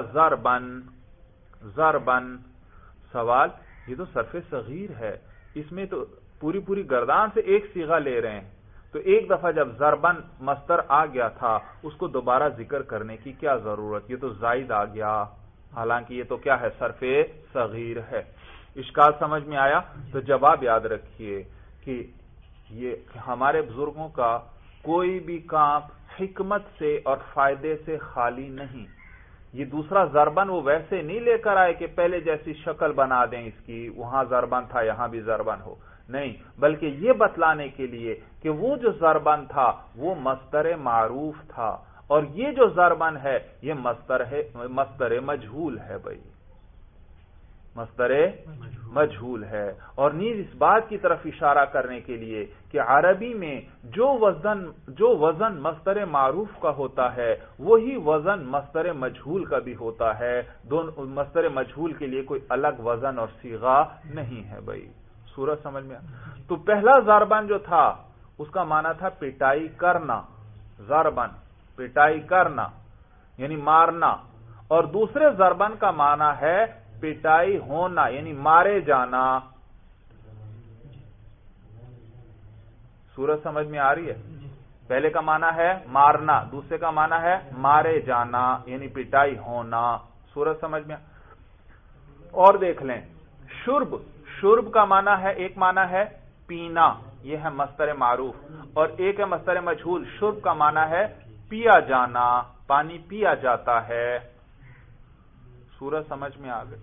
ضربن. سوال، یہ تو صرف صغیر ہے، اس میں تو پوری گردان سے ایک صیغہ لے رہے ہیں، تو ایک دفعہ جب ضربن مصدر آ گیا تھا اس کو دوبارہ ذکر کرنے کی کیا ضرورت، یہ تو زائد آ گیا، حالانکہ یہ تو کیا ہے، صرف صغیر ہے. اشکال سمجھ میں آیا؟ تو جواب یاد رکھیے کہ یہ ہمارے بزرگوں کا کوئی بھی کام حکمت سے اور فائدے سے خالی نہیں. یہ دوسرا ضربن وہ ویسے نہیں لے کر آئے کہ پہلے جیسی شکل بنا دیں اس کی، وہاں ضربن تھا یہاں بھی ضربن ہو، نہیں، بلکہ یہ بتلانے کے لیے کہ وہ جو ضربن تھا وہ مصدر معروف تھا، اور یہ جو ضربن ہے یہ مصدر مجہول ہے بھائی، مصدر مجہول ہے. اور نیز اس بات کی طرف اشارہ کرنے کے لیے کہ عربی میں جو وزن مصدر معروف کا ہوتا ہے وہی وزن مصدر مجہول کا بھی ہوتا ہے. دونوں مصدر مجہول کے لیے کوئی الگ وزن اور صیغہ نہیں ہے بھائی. صورت سمجھ میں؟ تو پہلا ضربن جو تھا اس کا معنی تھا پٹائی کرنا، ضربن پٹائی کرنا یعنی مارنا، اور دوسرے ضربن کا معنی ہے پٹائی ہونا یعنی مارے جانا. صورت سمجھ میں آ رہی ہے؟ پہلے کا معنی ہے مارنا، دوسرے کا معنی ہے مارے جانا یعنی پٹائی ہونا. سورج سمجھ میں؟ اور دیکھ لیں شرب، شرب کا معنی ہے، ایک معنی ہے پینا، یہ ہے مصدر معروف، اور ایک ہے مصدر مجہول. شرب کا معنی ہے پیا جانا، پانی پیا جاتا ہے. سورج سمجھ میں آ گئی؟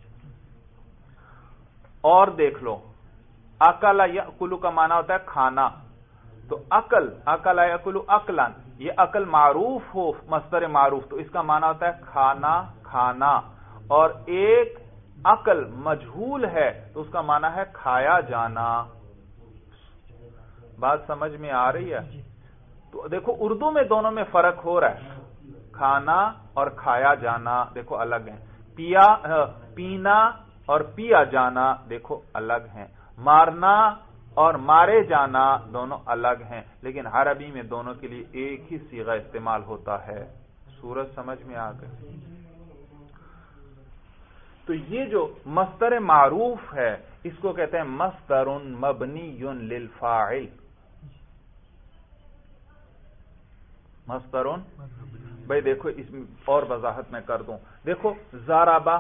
اور دیکھ لو اکل یاکل کا معنی ہوتا ہے کھانا، تو اکل یاکل اکلن، یہ عقل معروف ہو مصدر معروف تو اس کا معنی ہوتا ہے کھانا کھانا، اور ایک عقل مجہول ہے تو اس کا معنی ہے کھایا جانا. بات سمجھ میں آ رہی ہے؟ تو دیکھو اردو میں دونوں میں فرق ہو رہا ہے، کھانا اور کھایا جانا دیکھو الگ ہیں، پینا اور پیا جانا دیکھو الگ ہیں، مارنا اور مارے جانا دونوں الگ ہیں، لیکن عربی میں دونوں کے لیے ایک ہی صیغہ استعمال ہوتا ہے. سورج سمجھ میں آ گئی؟ تو یہ جو مصدر معروف ہے اس کو کہتے ہیں مصدر مبنی للفاعل. مصدر بھائی دیکھو اس میں اور وضاحت میں کر دوں. دیکھو ضربہ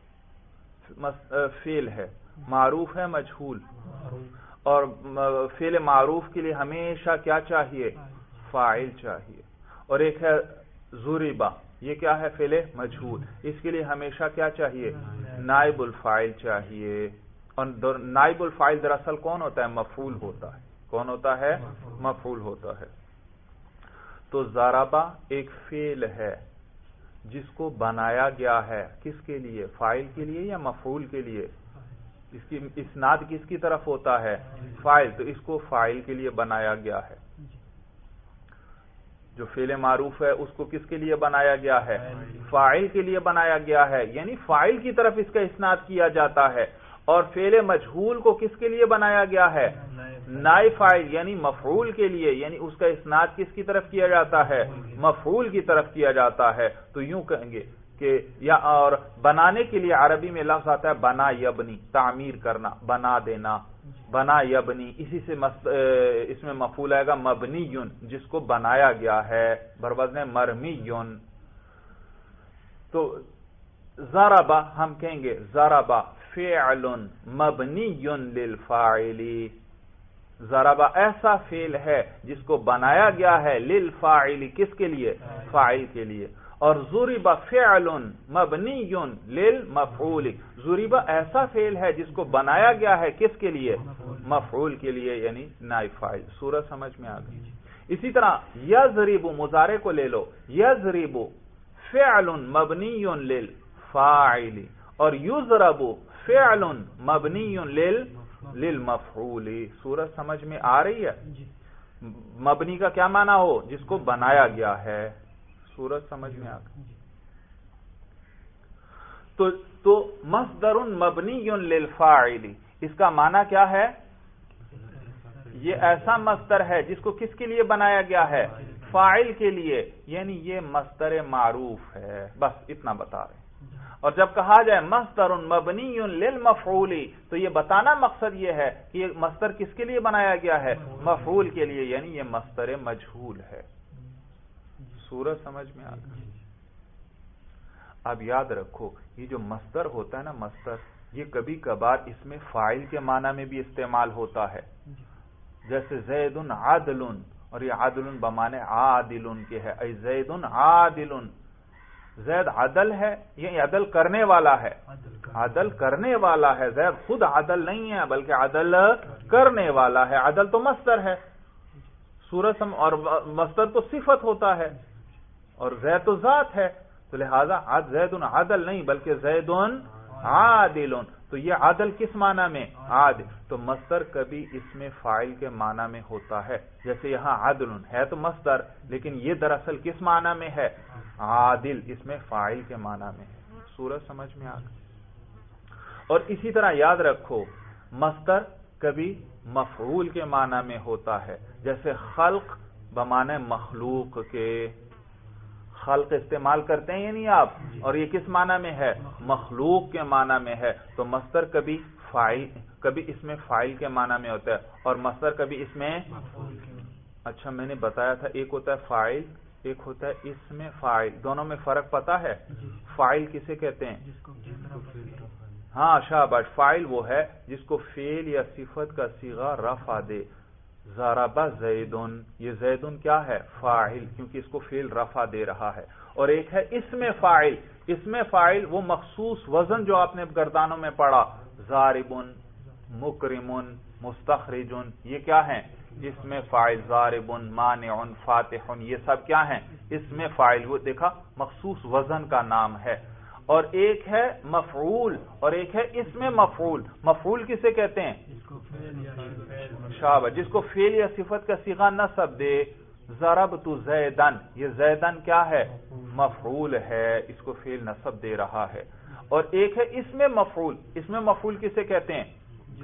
فعل ہے، معروف ہے مجہول، اور فعل معروف کے لیے ہمیشہ کیا چاہیے؟ فاعل چاہیے. اور ایک ہے ضربہ، یہ کیا ہے؟ فعل مجہول، اس کے لیے ہمیشہ کیا چاہیے؟ نائب الفاعل چاہیے. اور نائب الفاعل دراصل کون ہوتا ہے؟ مفعول ہوتا ہے. کون ہوتا ہے؟ مفعول ہوتا ہے. تو ضربہ ایک فعل ہے جس کو بنایا گیا ہے کس کے لیے؟ فاعل کے لیے یا مفعول کے لیے؟ اس کی اسناد کس کی طرف ہوتا ہے؟ فاعل. تو اس کو فاعل کے لیے بنایا گیا ہے. جو فعل معروف ہے اس کو کس کے لیے بنایا گیا ہے؟ فاعل کے لیے بنایا گیا ہے، یعنی فاعل کی طرف اس کا اسناد کیا جاتا ہے. اور فعل مجہول کو کس کے لیے بنایا گیا ہے؟ نائب فاعل یعنی مفعول کے لیے، یعنی اس کا اسناد کس کی طرف کیا جاتا ہے؟ مفعول کی طرف کیا جاتا ہے. تو یوں کہیں گے کہ یا اور بنانے کے لیے عربی میں لفظ آتا ہے بنا یبنی، تعمیر کرنا، بنا دینا، بنا یبنی. اسی سے اس میں مفعول آئے گا مبنی جس کو بنایا گیا ہے، بروزن مرمی. تو ضربہ ہم کہیں گے ضربہ فعل مبنی للفاعل. ضربہ ایسا فعل ہے جس کو بنایا گیا ہے للفاعل، کس کے لیے؟ فاعل کے لیے. اور ضرب فعل مبنی للمفعول، ضرب ایسا فعل ہے جس کو بنایا گیا ہے کس کے لیے؟ مفعول کے لیے یعنی نائب فاعل. سورج سمجھ میں آ گئی؟ اسی طرح یضرب مضارع کو لے لو، یضرب فعل مبنی للفاعل اور یضرب فعل مبنی للمفعول. سورج سمجھ میں آ رہی ہے؟ مبنی کا کیا معنی ہو؟ جس کو بنایا گیا ہے. سورج سمجھ میں آ گئی؟ تو مصدر مبنی للفاعل اس کا معنی کیا ہے؟ یہ ایسا مصدر ہے جس کو کس کے لیے بنایا گیا ہے؟ فاعل کے لیے، یعنی یہ مصدر معروف ہے. بس اتنا بتا رہے ہیں. اور جب کہا جائے مصدر مبنی للمفعول تو یہ بتانا مقصد یہ ہے کہ یہ مصدر کس کے لیے بنایا گیا ہے؟ مفعول کے لیے، یعنی یہ مصدر مجہول ہے. سورج سمجھ میں آ گئی؟ اب یاد رکھو یہ جو مصدر ہوتا ہے نا، مصدر یہ کبھی کبھار اس میں فاعل کے معنی میں بھی استعمال ہوتا ہے. جیسے زید عادل، اور یہ عادل بمانے عادل کے ہے. ای زید عادل، زید عدل ہے، یہ عدل کرنے والا ہے. عدل کرنے والا ہے. زید خود عدل نہیں ہے بلکہ عدل کرنے والا ہے. عدل تو مصدر ہے، سورج اور مصدر تو صفت ہوتا ہے، اور زید تو ذات ہے. تو لہذا زید عدل نہیں بلکہ زید عادل. تو یہ عدل کس معنی میں؟ عادل. تو مصدر کبھی اس میں فاعل کے معنی میں ہوتا ہے. جیسے یہاں عدل ہے تو مصدر، لیکن یہ دراصل کس معنی میں ہے؟ عادل. اس میں فاعل کے معنی میں ہے. سورج سمجھ میں آ گئی؟ اور اسی طرح یاد رکھو مصدر کبھی مفعول کے معنی میں ہوتا ہے. جیسے خلق بمعنی مخلوق کے، خلق استعمال کرتے ہیں یعنی آپ، اور یہ کس معنی میں ہے؟ مخلوق کے معنی میں ہے. تو مصدر کبھی فاعل، کبھی اس میں فاعل کے معنی میں ہوتا ہے، اور مصدر کبھی اس میں اچھا میں نے بتایا تھا ایک ہوتا ہے فاعل، ایک ہوتا ہے اسم فاعل، دونوں میں فرق پتا ہے؟ فاعل کسے کہتے ہیں؟ ہاں شاباش، فاعل وہ ہے جس کو فعل یا صفت کا صیغہ رفع دے. ضرب زیدن، یہ زیدن کیا ہے؟ فاعل، کیونکہ اس کو فعل رفع دے رہا ہے. اور ایک ہے اسم فاعل. اسم فاعل وہ مخصوص وزن جو آپ نے گردانوں میں پڑھا، ضاربن، مکرمن، مستخرجن، یہ کیا ہیں؟ اسم فاعل. ضاربن، مانع، فاتح، یہ سب کیا ہیں؟ اسم فاعل. وہ دیکھا مخصوص وزن کا نام ہے. اور ایک ہے مفعول اور ایک ہے اسم مفعول. مفعول کسے کہتے ہیں؟ شاباش، جس کو فعل یا صفت کا صیغہ نصب دے. ضربت زیدن، یہ زیدن کیا ہے؟ مفعول ہے، اس کو فعل نصب دے رہا ہے. اور ایک ہے اسم مفعول. اسم مفعول کسے کہتے ہیں؟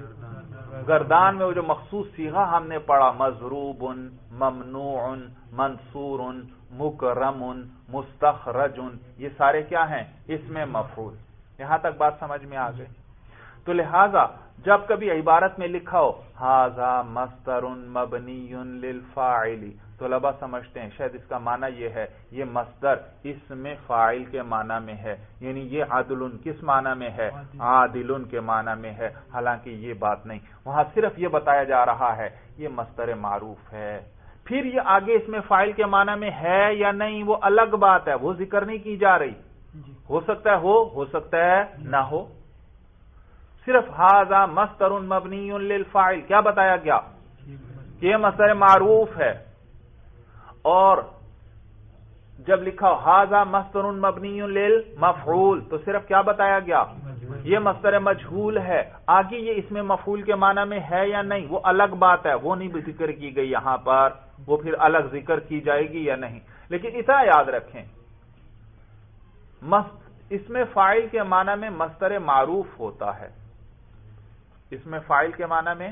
گردان میں وہ جو مخصوص صیغہ ہم نے پڑھا، مضروب، ممنوع، منصور، مکرم، مستخرج، یہ سارے کیا ہیں؟ اسم مفعول. یہاں تک بات سمجھ میں آ گئی؟ تو لہذا جب کبھی عبارت میں لکھا ہو ھذا مصدر مبنی للفاعل، طلباء سمجھتے ہیں شاید اس کا معنی یہ ہے یہ مصدر اسم فاعل کے معنی میں ہے، یعنی یہ عدل کس معنی میں ہے؟ عادل کے معنی میں ہے. حالانکہ یہ بات نہیں، وہاں صرف یہ بتایا جا رہا ہے یہ مصدر معروف ہے. پھر یہ آگے اس میں فاعل کے معنی میں ہے یا نہیں وہ الگ بات ہے، وہ ذکر نہیں کی جا رہی. ہو سکتا ہے ہو سکتا ہے نہ ہو. صرف ھذا مصدر مبنی للفاعل کیا بتایا گیا کہ یہ مصدر معروف ہے. اور جب لکھا ھذا مصدر مبنی للمفعول تو صرف کیا بتایا گیا؟ یہ مصدر مجہول ہے. آگے یہ اس میں مفعول کے معنی میں ہے یا نہیں وہ الگ بات ہے، وہ نہیں ذکر کی گئی یہاں پر، وہ پھر الگ ذکر کی جائے گی یا نہیں. لیکن اتنا یاد رکھیں اس میں فاعل کے معنی میں مصدر معروف ہوتا ہے. اس میں فاعل کے معنی میں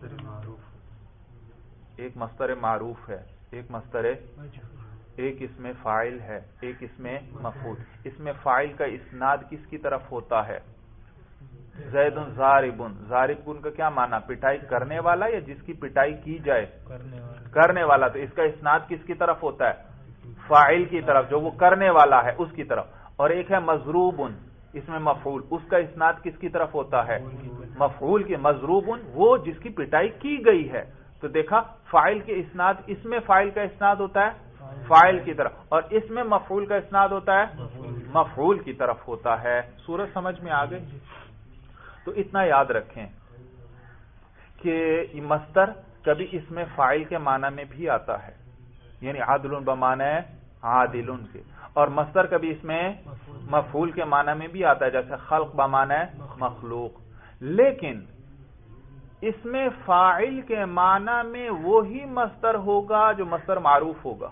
ایک مصدر معروف ہے، ایک مصدر، ایک اس میں فاعل ہے، ایک اس میں مفعول. اس میں فاعل کا اسناد کس کی طرف ہوتا ہے؟ زید ضارب. ضارب کا کیا معنی؟ پٹائی کرنے والا یا جس کی پٹائی کی جائے؟ کرنے والا. تو اس کا اسناد کس کی طرف ہوتا ہے؟ فاعل کی طرف، جو وہ کرنے والا ہے اس کی طرف. اور ایک ہے مضروب، اس میں مفعول، اس کا اسناد کس کی طرف ہوتا ہے؟ مفعول کی. مضروب وہ جس کی پٹائی کی گئی ہے. تو دیکھا فاعل کے اسناد، اس میں فاعل کا اسناد ہوتا ہے فاعل کی طرف، اور اس میں مفعول کا اسناد ہوتا ہے مفعول کی طرف ہوتا ہے. صورت سمجھ میں آ گئی؟ تو اتنا یاد رکھیں کہ یہ مصدر کبھی اس میں فاعل کے معنی میں بھی آتا ہے، یعنی عادل بمعنی عادل کے. اور مصدر کبھی اس میں مفعول کے معنی میں بھی آتا ہے، جیسے خلق بمعنی مخلوق. لیکن اس میں فاعل کے معنی میں وہی مصدر ہوگا جو مصدر معروف ہوگا.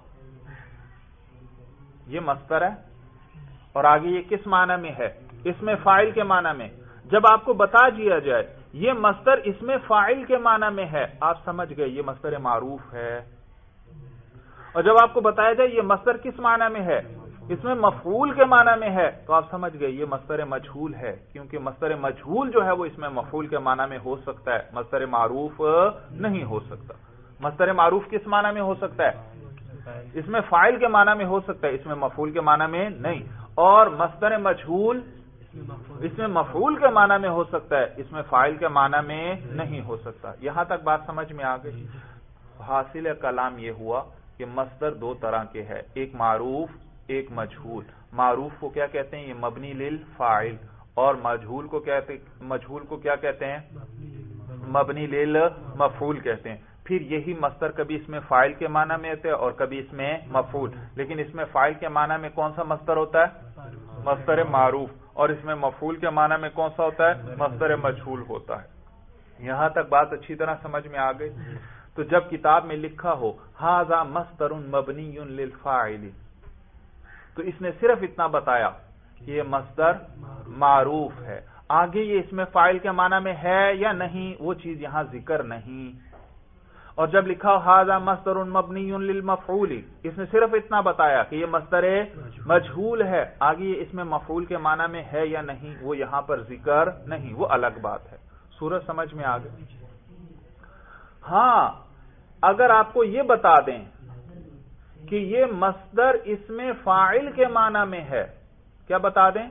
یہ مصدر ہے اور آگے یہ کس معنی میں ہے؟ اس میں فاعل کے معنی میں. جب آپ کو بتا دیا جائے یہ مصدر اس میں فاعل کے معنی میں ہے، آپ سمجھ گئے یہ مصدر معروف ہے. اور جب آپ کو بتایا جائے یہ مصدر کس معنی میں ہے؟ اس میں مفعول کے معنی میں ہے، تو آپ سمجھ گئے یہ مصدر مجہول ہے، کیونکہ مصدر مجہول جو ہے وہ اس میں مفعول کے معنی میں ہو سکتا ہے، مصدر معروف نہیں ہو سکتا. مصدر معروف کس معنی میں ہو سکتا ہے؟ اس میں فاعل کے معنی میں ہو سکتا ہے، اس میں مفعول کے معنی میں نہیں. اور مصدر مجہول اس میں مفعول کے معنی میں ہو سکتا ہے، اس میں فاعل کے معنی میں نہیں ہو سکتا. یہاں تک بات سمجھ میں آ گئی؟ حاصل کلام یہ ہوا کہ مصدر دو طرح کے ہے، ایک معروف ایک مجہول. معروف کو کیا کہتے ہیں؟ یہ مبنی للفاعل. اور مجہول کو کیا کہتے ہیں؟ مبنی للمفعول کہتے ہیں. پھر یہی مصدر کبھی اس میں فاعل کے معنی میں ہوتا ہے اور کبھی اس میں مفعول. لیکن اس میں فاعل کے معنی میں کون سا مصدر ہوتا ہے؟ مصدر معروف. اور اس میں مفعول کے معنی میں کون سا ہوتا ہے؟ مصدر مجہول ہوتا ہے. یہاں تک بات اچھی طرح سمجھ میں آ گئی؟ تو جب کتاب میں لکھا ہو ھذا مصدر مبنی للفاعل، تو اس نے صرف اتنا بتایا کہ یہ مصدر معروف ہے. آگے یہ اس میں فاعل کے معنی میں ہے یا نہیں وہ چیز یہاں ذکر نہیں. اور جب لکھا ھذا مصدر مبنی للمفعول، اس نے صرف اتنا بتایا کہ یہ مصدر مجہول ہے. آگے یہ اس میں مفعول کے معنی میں ہے یا نہیں وہ یہاں پر ذکر نہیں، وہ الگ بات ہے. صورت سمجھ میں آ گئی؟ ہاں اگر آپ کو یہ بتا دیں کہ یہ مصدر اسم فاعل کے معنی میں ہے، کیا بتا دیں؟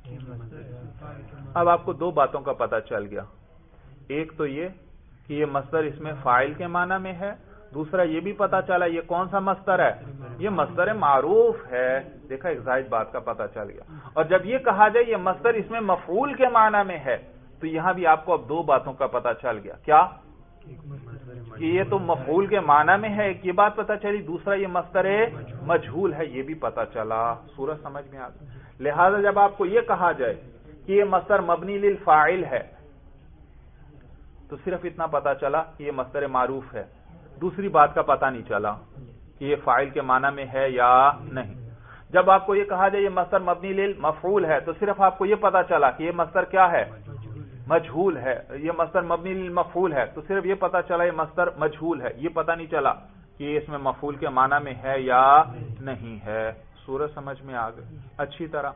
اب آپ کو دو باتوں کا پتہ چل گیا، ایک تو یہ کہ یہ مصدر اسم فاعل کے معنی میں ہے، دوسرا یہ بھی پتا چلا یہ کون سا مصدر ہے، یہ مصدر معروف ہے۔ دیکھا، ایک زائد بات کا پتا چل گیا۔ اور جب یہ کہا جائے یہ مصدر اس میں مفعول کے معنی میں ہے، تو یہاں بھی آپ کو اب دو باتوں کا پتا چل گیا، کیا کہ یہ تو مفعول کے معنی میں ہے، ایک یہ بات پتا چلی، دوسرا یہ مصدر مجہول ہے، یہ بھی پتا چلا۔ صورت سمجھ میں آ گئی؟ لہذا جب آپ کو یہ کہا جائے کہ یہ مصدر مبنی للفاعل ہے، تو صرف اتنا پتا چلا کہ یہ مصدر معروف ہے، دوسری بات کا پتہ نہیں چلا کہ یہ فاعل کے معنی میں ہے یا نہیں۔ جب آپ کو یہ کہا جائے یہ مصدر مبنی للمفعول ہے، تو صرف آپ کو یہ پتا چلا کہ یہ مصدر کیا ہے، مجہول ہے۔ یہ مصدر مبنی للمفعول ہے، تو صرف یہ پتا چلا یہ مصدر مجہول ہے، یہ پتا نہیں چلا کہ یہ اس میں مفعول کے معنی میں ہے یا نہیں ہے۔ صورت سمجھ میں آ گئی اچھی طرح؟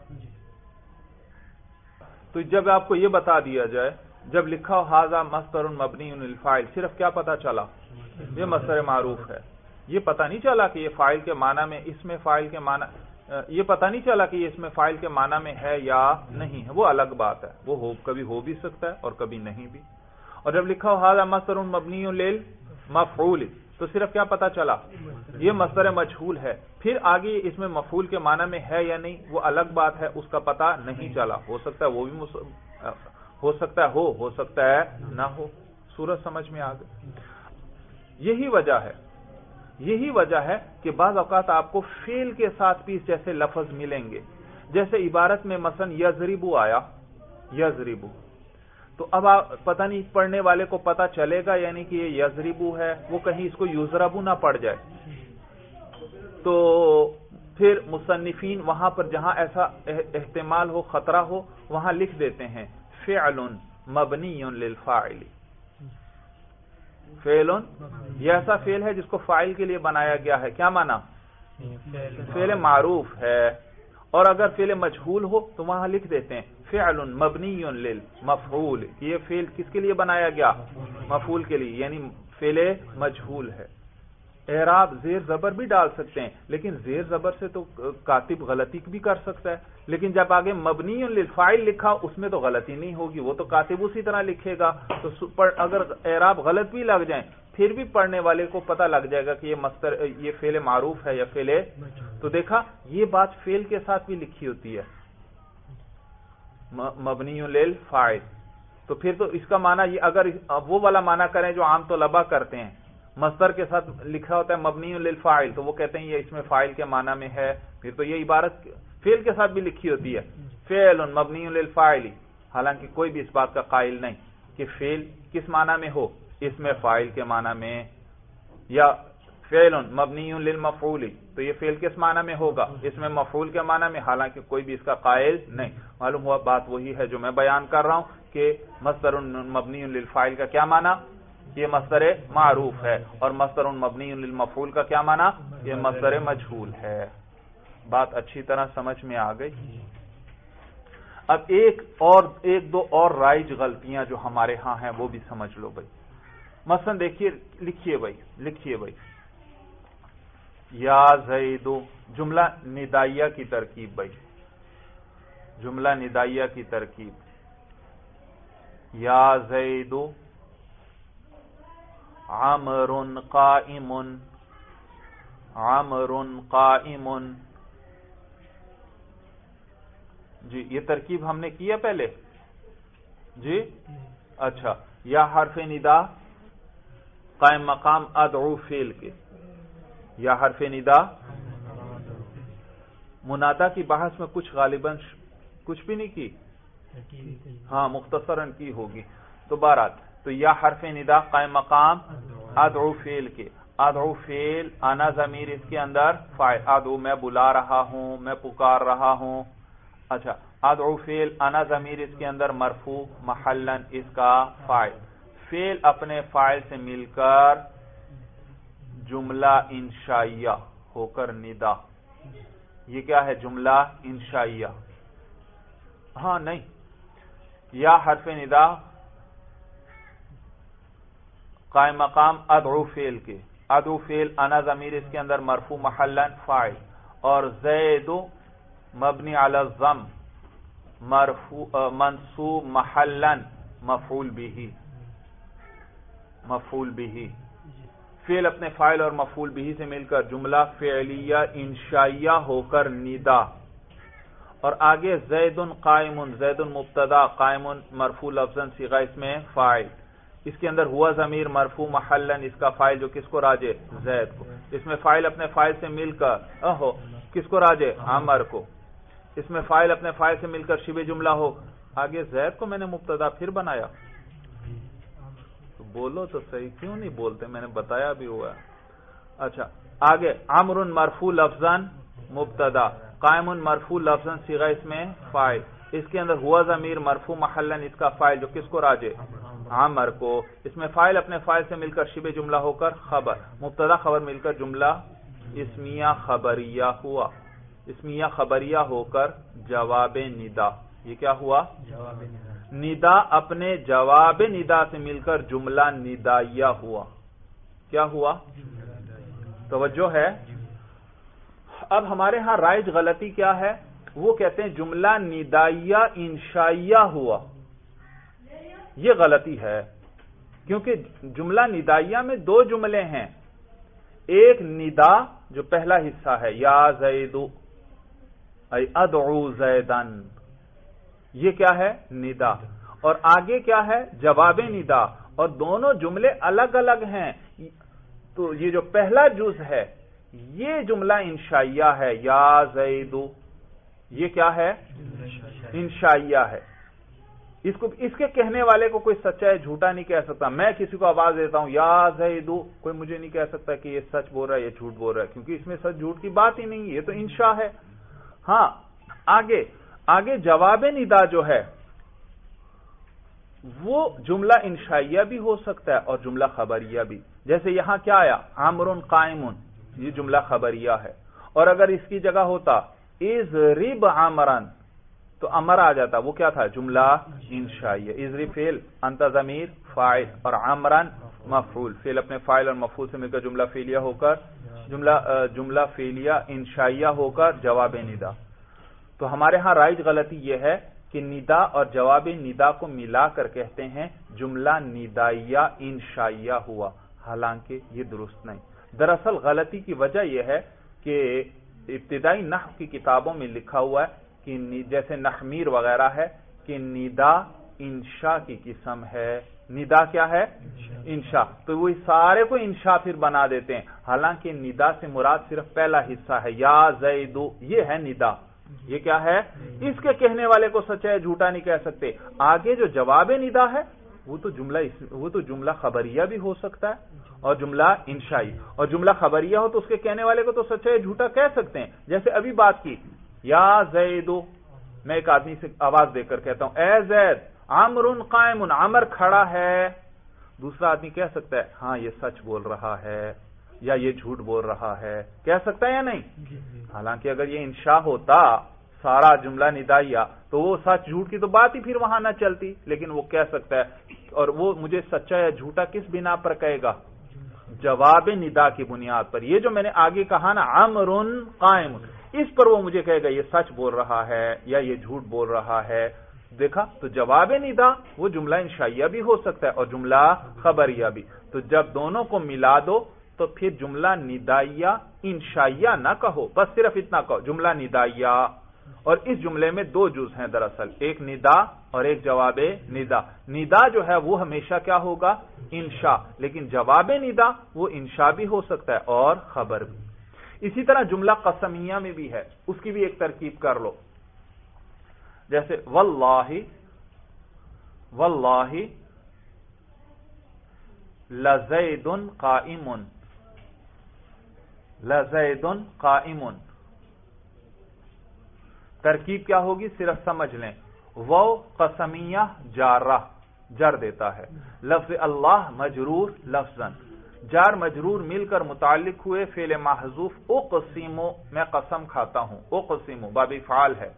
تو جب آپ کو یہ بتا دیا جائے، جب لکھا ہو ھذا مصدر مبنی للفاعل، صرف کیا پتا چلا؟ یہ مصدر معروف ہے۔ یہ پتہ نہیں چلا کہ یہ فاعل کے معنی میں، اس میں فاعل کے معنی، یہ پتہ نہیں چلا کہ یہ اس میں فاعل کے معنی میں ہے یا نہیں ہے، وہ الگ بات ہے، وہ کبھی ہو بھی سکتا ہے اور کبھی نہیں بھی۔ اور جب لکھا ہو ھذا مصدر مبنی للمفعول، تو صرف کیا پتہ چلا؟ یہ مصدر مجہول ہے۔ پھر آگے اس میں مفعول کے معنی میں ہے یا نہیں، وہ الگ بات ہے، اس کا پتہ نہیں چلا، ہو سکتا ہے وہ بھی ہو سکتا ہے ہو سکتا ہے نہ ہو۔ صورت سمجھ میں آ گئی؟ یہی وجہ ہے کہ بعض اوقات آپ کو فعل کے ساتھ بھی جیسے لفظ ملیں گے، جیسے عبارت میں مثلا یضربو آیا، یضربو، تو اب پتہ نہیں پڑھنے والے کو پتہ چلے گا یعنی کہ یہ یضربو ہے، وہ کہیں اس کو یضربو نہ پڑ جائے، تو پھر مصنفین وہاں پر جہاں ایسا احتمال ہو، خطرہ ہو، وہاں لکھ دیتے ہیں فعل مبنی للفاعل، فعل، یہ ایسا فعل ہے جس کو فاعل کے لیے بنایا گیا ہے، کیا معنی؟ فعل معروف ہے۔ اور اگر فعل مجہول ہو تو وہاں لکھ دیتے ہیں فعل مبنی للمفعول، یہ فعل کس کے لیے بنایا گیا؟ مفعول کے لیے، یعنی فعل مجہول ہے۔ اعراب زیر زبر بھی ڈال سکتے ہیں، لیکن زیر زبر سے تو کاتب غلطی بھی کر سکتا ہے، لیکن جب آگے مبنی للفاعل لکھا اس میں تو غلطی نہیں ہوگی، وہ تو کاتب اسی طرح لکھے گا، تو اگر اعراب غلط بھی لگ جائیں پھر بھی پڑھنے والے کو پتہ لگ جائے گا کہ یہ مصدر، یہ فعل معروف ہے یا فعل۔ تو دیکھا، یہ بات فعل کے ساتھ بھی لکھی ہوتی ہے، مبنی للفاعل، تو پھر تو اس کا معنی یہ، اگر وہ والا معنی کریں جو عام طلباء کرتے ہیں، مصدر کے ساتھ لکھا ہوتا ہے مبنی للفاعل، تو وہ کہتے ہیں یہ اس میں فاعل کے معنی میں ہے، پھر تو یہ عبارت فعل کے ساتھ بھی لکھی ہوتی ہے، فعل مبنی للفاعل، حالانکہ کوئی بھی اس بات کا قائل نہیں کہ فعل کس معنی میں ہو، اس میں فاعل کے معنی میں، یا فعل مبنی للمفعول، تو یہ فعل کس معنی میں ہوگا؟ اس میں مفعول کے معنی میں، حالانکہ کوئی بھی اس کا قائل نہیں۔ معلوم ہوا بات وہی ہے جو میں بیان کر رہا ہوں کہ مصدر مبنی للفاعل کا کیا معنی؟ یہ مصدر معروف ہے، اور مصدر مبنی للمفعول کا کیا معنی؟ یہ مصدر مجہول ہے۔ بات اچھی طرح سمجھ میں آ گئی؟ اب ایک دو اور رائج غلطیاں جو ہمارے ہاں ہیں وہ بھی سمجھ لو بھائی۔ مثلا دیکھیے، لکھیے بھائی یا زیدو، جملہ ندائیہ کی ترکیب بھائی، جملہ ندائیہ کی ترکیب، یا زیدو عمر قائم، عمر قائم، جی یہ ترکیب ہم نے کی ہے پہلے جی؟ اچھا، یا حرف ندا قائم مقام ادعو فعل کے، یا حرف ندا منادا کی بحث میں کچھ غالباً کچھ بھی نہیں کی، ہاں مختصراً کی ہوگی، تو بہرحال تو یا حرف ندا قائم مقام ادعو فعل کے، ادعو فعل، انا ضمیر اس کے اندر فاعل، ادعو میں بلا رہا ہوں، میں پکار رہا ہوں، اچھا ادعو فعل، انا ضمیر اس کے اندر مرفوع، محلن اس کا فاعل، فعل اپنے فاعل سے مل کر جملہ انشائیہ ہو کر ندا، یہ کیا ہے؟ جملہ انشائیہ، ہاں نہیں، یا حرف ندا قائم مقام ادعو فعل کے، ادعو فعل انا ضمیر اس کے اندر مرفوع محلن فاعل، اور زید مبنی علی الضم مرفوع منصوب محلن مفعول به، فعل اپنے فاعل اور مفعول به سے مل کر جملہ فعلیہ انشائیہ ہو کر ندا، اور آگے زید قائم، زید مبتدا، قائم مرفوع لفظاً صیغہ اس میں فاعل، اس کے اندر ہوا ضمیر مرفوع محلن، اس کا فاعل جو کس کو راجع زید کو، اس میں فاعل اپنے فاعل سے مل کر کس کو راجع عمر کو، اس میں فاعل اپنے فاعل سے مل کر شبہ جملہ ہو، آگے زید کو میں نے مبتدا پھر بنایا، تو بولو تو صحیح، کیوں نہیں بولتے، میں نے بتایا بھی ہوا ہے۔ اچھا آگے عمر مرفوع لفظاً مبتدا، قائم مرفوع لفظاً صیغہ اس میں فاعل، اس کے اندر ہوا ضمیر مرفوع محلن، اس کا فاعل جو کس کو راجع عمر کو، اس میں فاعل اپنے فاعل سے مل کر شبہ جملہ ہو کر خبر، مبتدا خبر مل کر جملہ اسمیہ خبریہ ہوا، اسمیہ خبریہ ہو کر جواب ندا، یہ کیا ہوا ندا، اپنے جواب ندا سے مل کر جملہ ندائیہ ہوا، کیا ہوا توجہ ہے۔ اب ہمارے ہاں رائج غلطی کیا ہے، وہ کہتے ہیں جملہ ندائیہ انشائیہ ہوا، یہ غلطی ہے، کیونکہ جملہ ندائیہ میں دو جملے ہیں، ایک ندا جو پہلا حصہ ہے یا زید ای ادعو زیدن، یہ کیا ہے ندا، اور آگے کیا ہے جواب ندا، اور دونوں جملے الگ الگ ہیں، تو یہ جو پہلا جز ہے یہ جملہ انشائیہ ہے، یا زید، یہ کیا ہے انشائیہ ہے، اس کے کہنے والے کو کوئی سچا ہے جھوٹا نہیں کہہ سکتا، میں کسی کو آواز دیتا ہوں یا زید، کوئی مجھے نہیں کہہ سکتا کہ یہ سچ بول رہا ہے یہ جھوٹ بول رہا ہے، کیونکہ اس میں سچ جھوٹ کی بات ہی نہیں، یہ تو انشاء ہے۔ ہاں آگے جواب ندا جو ہے وہ جملہ انشائیہ بھی ہو سکتا ہے اور جملہ خبریہ بھی، جیسے یہاں کیا آیا عمر قائم، یہ جملہ خبریہ ہے، اور اگر اس کی جگہ ہوتا اضرب عمرا تو امر آ جاتا، وہ کیا تھا جملہ انشائیہ، اضرب فعل انت ضمیر فاعل اور عمرا مفعول، فعل اپنے فاعل اور مفعول سے مل کر جملہ فعلیہ ہو کر جملہ فعلیہ انشائیہ ہو کر جواب ندا۔ تو ہمارے ہاں رائج غلطی یہ ہے کہ ندا اور جواب ندا کو ملا کر کہتے ہیں جملہ ندائیہ انشائیہ ہوا، حالانکہ یہ درست نہیں۔ دراصل غلطی کی وجہ یہ ہے کہ ابتدائی نحو کی کتابوں میں لکھا ہوا ہے کہ جیسے نحمیر وغیرہ ہے کہ ندا انشاء کی قسم ہے، ندا کیا ہے انشاء، تو وہ سارے کو انشاء پھر بنا دیتے ہیں، حالانکہ ندا سے مراد صرف پہلا حصہ ہے، یا زید، یہ ہے ندا، یہ کیا ہے، اس کے کہنے والے کو سچا ہے جھوٹا نہیں کہہ سکتے۔ آگے جو جواب ندا ہے وہ تو جملہ خبریہ بھی ہو سکتا ہے اور جملہ انشائی، اور جملہ خبریہ ہو تو اس کے کہنے والے کو تو سچا ہے جھوٹا کہہ سکتے ہیں، جیسے ابھی بات کی یا زید، میں ایک آدمی سے آواز دے کر کہتا ہوں اے زید عمر قائم، عمر کھڑا ہے، دوسرا آدمی کہہ سکتا ہے ہاں یہ سچ بول رہا ہے یا یہ جھوٹ بول رہا ہے، کہہ سکتا ہے یا نہیں؟ حالانکہ اگر یہ انشاء ہوتا سارا جملہ ندائیہ تو وہ سچ جھوٹ کی تو بات ہی پھر وہاں نہ چلتی، لیکن وہ کہہ سکتا ہے، اور وہ مجھے سچا یا جھوٹا کس بنا پر کہے گا، جواب ندا کی بنیاد پر۔ یہ جو میں نے آگے کہا نا عمر قائم، اس پر وہ مجھے کہے گا یہ سچ بول رہا ہے یا یہ جھوٹ بول رہا ہے، دیکھا، تو جواب ندا وہ جملہ انشائیہ بھی ہو سکتا ہے اور جملہ خبریہ بھی، تو جب دونوں کو ملا دو تو پھر جملہ ندائیہ انشائیہ نہ کہو، بس صرف اتنا کہو جملہ ندائیہ، اور اس جملے میں دو جز ہیں دراصل، ایک ندا اور ایک جواب ندا۔ ندا جو ہے وہ ہمیشہ کیا ہوگا انشاء، لیکن جواب ندا وہ انشاء بھی ہو سکتا ہے اور خبر بھی۔ اسی طرح جملہ قسمیہ میں بھی ہے، اس کی بھی ایک ترکیب کر لو، جیسے واللہ لزید قائم، لزید قائم، ترکیب کیا ہوگی صرف سمجھ لیں، وہ قسمیہ جارہ جر دیتا ہے، لفظ اللہ مجرور لفظاً، جار مجرور مل کر متعلق ہوئے فعل محذوف اقسم، میں قسم کھاتا ہوں، اقسم باب فعال ہے،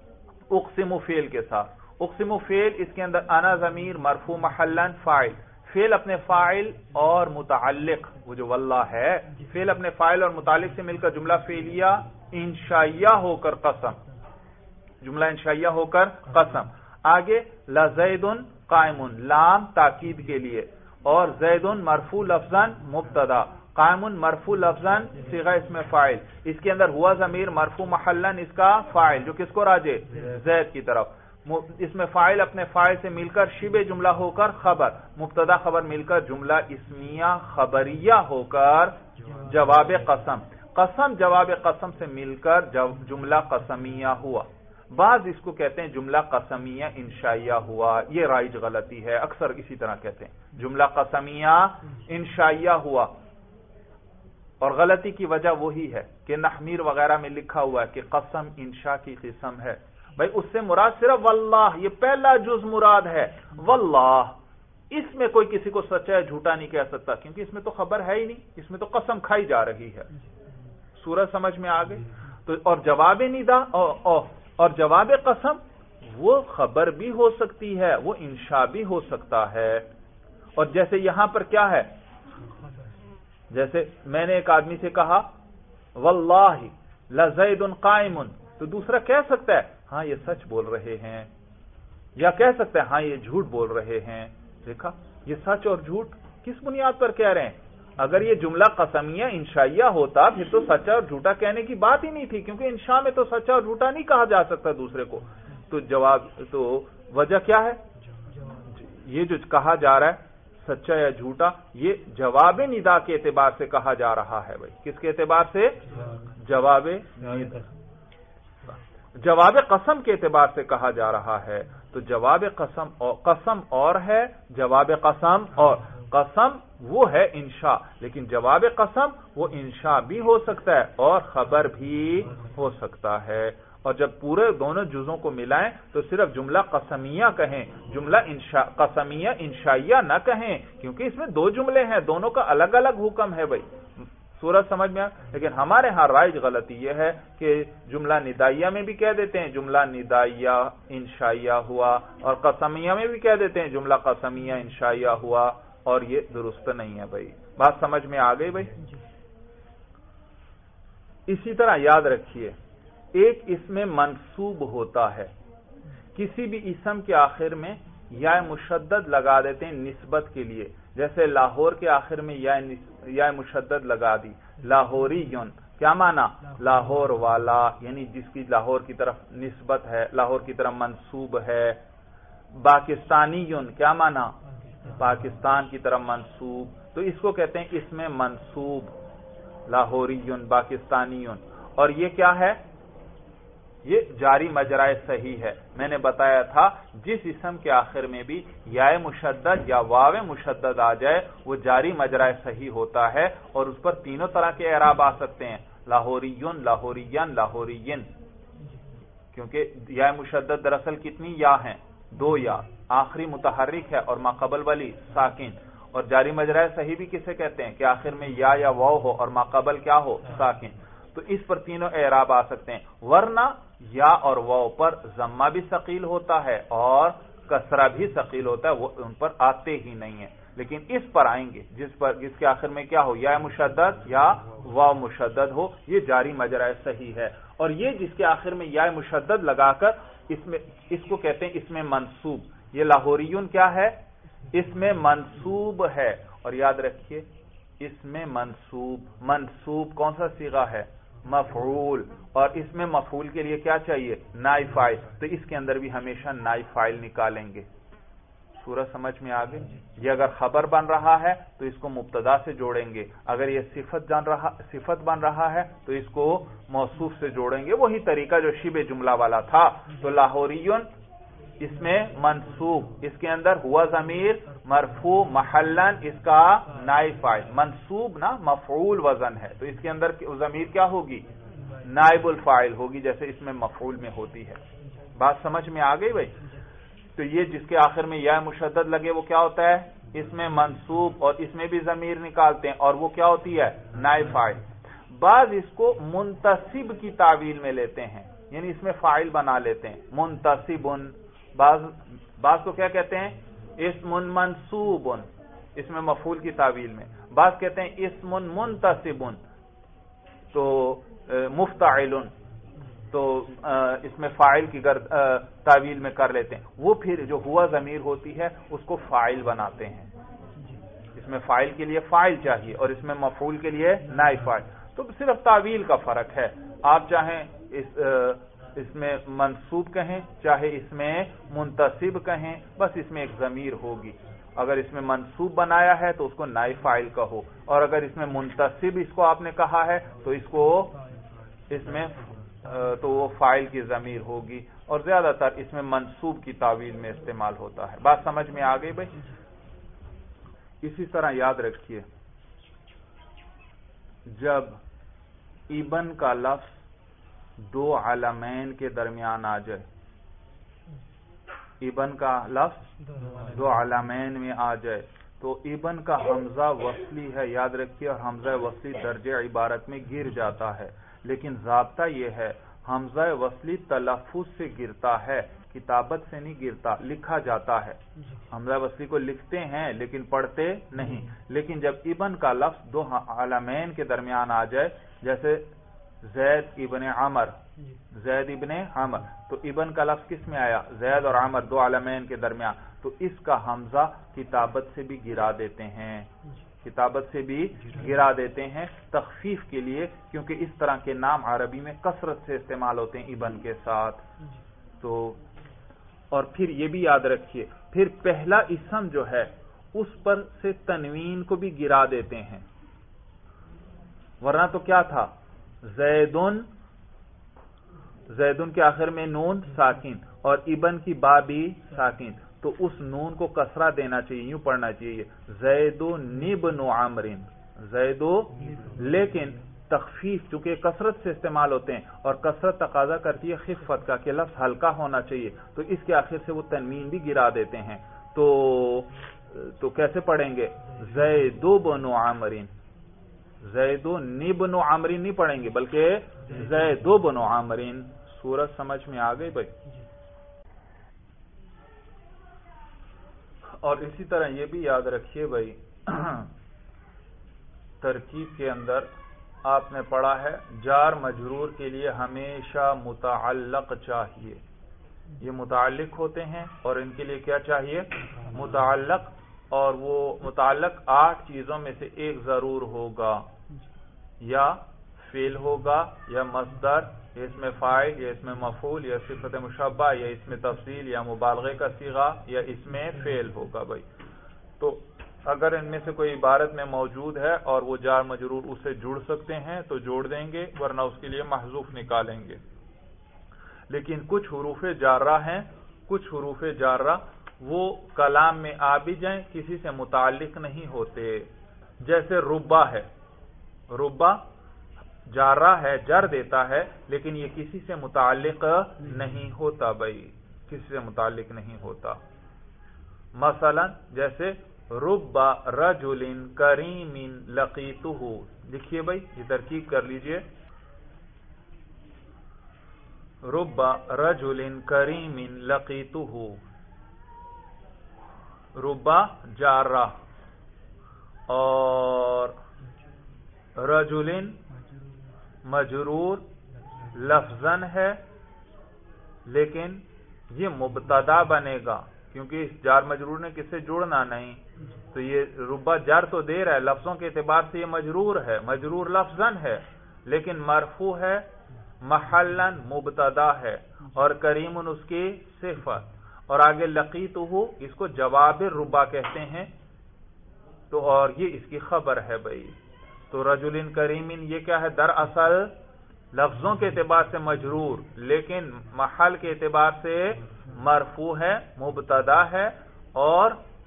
اقسم فعل کے ساتھ، اقسم فعل اس کے اندر انا ضمیر مرفوع محلن فاعل، فعل اپنے فاعل اور متعلق، وہ جو واللہ ہے، فعل اپنے فاعل اور متعلق سے مل کر جملہ فعلیہ انشائیہ ہو کر قسم، جملہ انشائیہ ہو کر قسم. آگے لزید قائم، لام تاکید کے لیے، اور زید مرفوع لفظاً مبتدا، قائم مرفوع لفظاً صیغہ اسم فاعل. اس کے اندر ہوا ضمیر مرفوع محلاً اس کا فاعل، جو کس کو راجع؟ زید کی طرف. اس میں فاعل اپنے فاعل سے مل کر شبہ جملہ ہو کر خبر، مبتدا خبر مل کر جملہ اسمیہ خبریہ ہو کر جواب قسم، قسم جواب قسم سے مل کر جملہ قسمیہ ہوا. بعض اس کو کہتے ہیں جملہ قسمیہ انشائیہ ہوا، یہ رائج غلطی ہے، اکثر اسی طرح کہتے ہیں جملہ قسمیہ انشائیہ ہوا. اور غلطی کی وجہ وہی ہے کہ نحمیر وغیرہ میں لکھا ہوا ہے کہ قسم انشاء کی قسم ہے. بھائی اس سے مراد صرف واللہ، یہ پہلا جز مراد ہے واللہ. اس میں کوئی کسی کو سچا ہے جھوٹا نہیں کہہ سکتا، کیونکہ اس میں تو خبر ہے ہی نہیں، اس میں تو قسم کھائی جا رہی ہے. سورج سمجھ میں آ گئی؟ تو اور جواب ندا اور جواب قسم وہ خبر بھی ہو سکتی ہے، وہ انشاء بھی ہو سکتا ہے. اور جیسے یہاں پر کیا ہے، جیسے میں نے ایک آدمی سے کہا واللہ لزید قائم، تو دوسرا کہہ سکتا ہے ہاں یہ سچ بول رہے ہیں، یا کہہ سکتا ہے ہاں یہ جھوٹ بول رہے ہیں. دیکھا یہ سچ اور جھوٹ کس بنیاد پر کہہ رہے ہیں. اگر یہ جملہ قسمیہ انشائیہ ہوتا پھر تو سچا اور جھوٹا کہنے کی بات ہی نہیں تھی، کیونکہ انشاء میں تو سچا اور جھوٹا نہیں کہا جا سکتا دوسرے کو. تو جواب تو وجہ کیا ہے، یہ جو کہا جا رہا ہے سچا یا جھوٹا، یہ جواب ندا کے اعتبار سے کہا جا رہا ہے. بھائی کس کے اعتبار سے؟ جواب قسم کے اعتبار سے کہا جا رہا ہے. تو جواب قسم اور ہے، جواب قسم اور قسم وہ ہے انشاء، لیکن جواب قسم وہ انشاء بھی ہو سکتا ہے اور خبر بھی ہو سکتا ہے. اور جب پورے دونوں جزوں کو ملائیں تو صرف جملہ قسمیہ کہیں، جملہ قسمیہ انشائیہ نہ کہیں، کیونکہ اس میں دو جملے ہیں، دونوں کا الگ الگ حکم ہے. بھائی سورج سمجھ میں آ. لیکن ہمارے ہاں رائج غلطی یہ ہے کہ جملہ ندائیہ میں بھی کہہ دیتے ہیں جملہ ندائیہ انشائیہ ہوا، اور قسمیہ میں بھی کہہ دیتے ہیں جملہ قسمیہ انشائیہ ہوا، اور یہ درست نہیں ہے. بھائی بات سمجھ میں آ گئی؟ بھائی اسی طرح یاد رکھیے ایک اسم منصوب ہوتا ہے، کسی بھی اسم کے آخر میں یا مشدد لگا دیتے ہیں نسبت کے لیے. جیسے لاہور کے آخر میں یا مشدد لگا دی، لاہوری یون، کیا معنی؟ لاہور والا، یعنی جس کی لاہور کی طرف نسبت ہے، لاہور کی طرف منسوب ہے. پاکستانی یون، کیا معنی؟ پاکستان کی طرف منسوب. تو اس کو کہتے ہیں اسم منسوب، لاہوری یون، پاکستانی یون. اور یہ کیا ہے؟ یہ جاری مجرائے صحیح ہے. میں نے بتایا تھا جس اسم کے آخر میں بھی یا مشدد یا واو مشدد آ جائے وہ جاری مجرائے صحیح ہوتا ہے، اور اس پر تینوں طرح کے اعراب آ سکتے ہیں، لاہوریون، لاہورین، لاہورین. کیونکہ یا مشدد دراصل کتنی یا ہیں؟ دو یا، آخری متحرک ہے اور ما قبل والی ساکن. اور جاری مجرائے صحیح بھی کسے کہتے ہیں کہ آخر میں یا واو ہو اور ما قبل کیا ہو؟ ساکن. تو اس پر تینوں اعراب آ سکتے ہیں. ورنہ یا اور واو پر ضمہ بھی ثقیل ہوتا ہے اور کسرہ بھی ثقیل ہوتا ہے، وہ ان پر آتے ہی نہیں ہیں. لیکن اس پر آئیں گے جس کے آخر میں کیا ہو؟ یا مشدد یا واو مشدد ہو، یہ جاری مجرائے صحیح ہے. اور یہ جس کے آخر میں یا مشدد لگا کر اس کو کہتے ہیں اسم منصوب. یہ لاہوریون کیا ہے؟ اسم منصوب ہے. اور یاد رکھیے اسم منصوب کون سا صیغہ ہے؟ مفعول. اور اس میں مفعول کے لیے کیا چاہیے؟ نائب فاعل. تو اس کے اندر بھی ہمیشہ نائب فاعل نکالیں گے. سورج سمجھ میں آ گئی؟ یہ اگر خبر بن رہا ہے تو اس کو مبتدا سے جوڑیں گے، اگر یہ صفت بن رہا ہے تو اس کو موصوف سے جوڑیں گے، وہی طریقہ جو شبہ جملہ والا تھا. تو لاہوریون اس میں منصوب، اس کے اندر ہوا ضمیر مرفوع محلن، اس کا نائب فاعل. منصوب نا مفعول وزن ہے، تو اس کے اندر ضمیر کیا ہوگی؟ نائب الفاعل ہوگی، جیسے اس میں مفعول میں ہوتی ہے. بات سمجھ میں آ گئی بھائی؟ تو یہ جس کے آخر میں یا مشدد لگے وہ کیا ہوتا ہے؟ اس میں منصوب، اور اس میں بھی ضمیر نکالتے ہیں اور وہ کیا ہوتی ہے؟ نائب فاعل. بعض اس کو منتصب کی تعویل میں لیتے ہیں، یعنی اس میں فاعل بنا لیتے ہیں، منتصب. بعض کو کیا کہتے ہیں؟ اسم منصوب. اسم مفعول کی تعویل میں، بعض کہتے ہیں اسم منتصب تو مفتعل تو اس میں فاعل کی تعویل میں کر لیتے ہیں، وہ پھر جو ہوا ضمیر ہوتی ہے اس کو فاعل بناتے ہیں، اس میں فاعل کے لیے فاعل چاہیے اور اس میں مفعول کے لیے نائب فاعل، تو صرف تعویل کا فرق ہے، آپ چاہیں اس میں منصوب کہیں چاہے اس میں منتصب کہیں، بس اس میں ایک ضمیر ہوگی، اگر اس میں منصوب بنایا ہے تو اس کو نائب فاعل کہو، اور اگر اس میں منتصب اس کو آپ نے کہا ہے تو اس کو اس میں تو وہ فاعل کی ضمیر ہوگی، اور زیادہ تر اس میں منصوب کی تعویل میں استعمال ہوتا ہے۔ بات سمجھ میں آ گئی بھائی؟ اسی طرح یاد رکھیے جب ابن کا لفظ دو علمین کے درمیان آ جائے، ابن کا لفظ دو علمین میں آ جائے تو ابن کا حمزہ وصلی ہے، یاد رکھیے، اور حمزہ وصلی درجہ عبارت میں گر جاتا ہے، لیکن ضابطہ یہ ہے حمزہ وصلی تلفظ سے گرتا ہے، کتابت سے نہیں گرتا، لکھا جاتا ہے، حمزہ وصلی کو لکھتے ہیں لیکن پڑھتے نہیں، لیکن جب ابن کا لفظ دو علمین کے درمیان آ جائے، جیسے زید ابن عمر، زید ابن عمر، تو ابن کا لفظ کس میں آیا؟ زید اور عمر دو علمین کے درمیان، تو اس کا حمزہ کتابت سے بھی گرا دیتے ہیں، کتابت سے بھی گرا دیتے ہیں تخفیف کے لیے، کیونکہ اس طرح کے نام عربی میں کثرت سے استعمال ہوتے ہیں ابن کے ساتھ۔ تو اور پھر یہ بھی یاد رکھیے، پھر پہلا اسم جو ہے اس پر سے تنوین کو بھی گرا دیتے ہیں، ورنہ تو کیا تھا؟ زیدن، زیدن کے آخر میں نون ساکن اور ابن کی با بھی ساکن، تو اس نون کو کسرہ دینا چاہیے، یوں پڑھنا چاہیے زیدن ابن عمر، زیدو، لیکن تخفیف چونکہ کثرت سے استعمال ہوتے ہیں اور کثرت تقاضا کرتی ہے خفت کا کہ لفظ ہلکا ہونا چاہیے، تو اس کے آخر سے وہ تنوین بھی گرا دیتے ہیں، تو کیسے پڑھیں گے؟ زید بن عمر، زید بن عمر نہیں پڑھیں گے بلکہ زید بن عمر۔ سورت سمجھ میں آ گئی بھائی؟ اور اسی طرح یہ بھی یاد رکھیے بھائی، ترکیب کے اندر آپ نے پڑھا ہے جار مجرور کے لیے ہمیشہ متعلق چاہیے، یہ متعلق ہوتے ہیں اور ان کے لیے کیا چاہیے؟ متعلق، اور وہ متعلق 8 چیزوں میں سے ایک ضرور ہوگا، یا فعل ہوگا، یا مصدر، یا اس میں فاعل، یا اس میں مفعول، یا صفت مشبہ، یا اس میں تفصیل، یا مبالغے کا صیغہ، یا اس میں فعل ہوگا بھائی۔ تو اگر ان میں سے کوئی عبارت میں موجود ہے اور وہ جار مجرور اسے جڑ سکتے ہیں تو جوڑ دیں گے، ورنہ اس کے لیے محذوف نکالیں گے۔ لیکن کچھ حروف جارہ ہیں، کچھ حروف جارہ وہ کلام میں آ بھی جائیں کسی سے متعلق نہیں ہوتے، جیسے ربا ہے، ربا جارہ ہے، جر دیتا ہے، لیکن یہ کسی سے متعلق نہیں ہوتا بھائی، کسی سے متعلق نہیں ہوتا۔ مثلا جیسے رب رجل کریم لقیتہ، لکھیے بھائی، یہ ترکیب کر لیجئے، رب رجل کریم لقیتہ، ربا جارہ اور رجل مجرور لفظاً ہے، لیکن یہ مبتدا بنے گا کیونکہ اس جار مجرور نے کس سے جڑنا نہیں، تو یہ ربا جار تو دے رہا ہے، لفظوں کے اعتبار سے یہ مجرور ہے، مجرور لفظاً ہے، لیکن مرفوع ہے، محلاً مبتدا ہے، اور کریم اس کی صفت، اور آگے لقیتہ اس کو جواب ربا کہتے ہیں، تو اور یہ اس کی خبر ہے بھائی۔ تو رجل کریم یہ کیا ہے؟ دراصل لفظوں کے اعتبار سے مجرور، لیکن محل کے اعتبار سے مرفوع ہے، مبتدا ہے، اور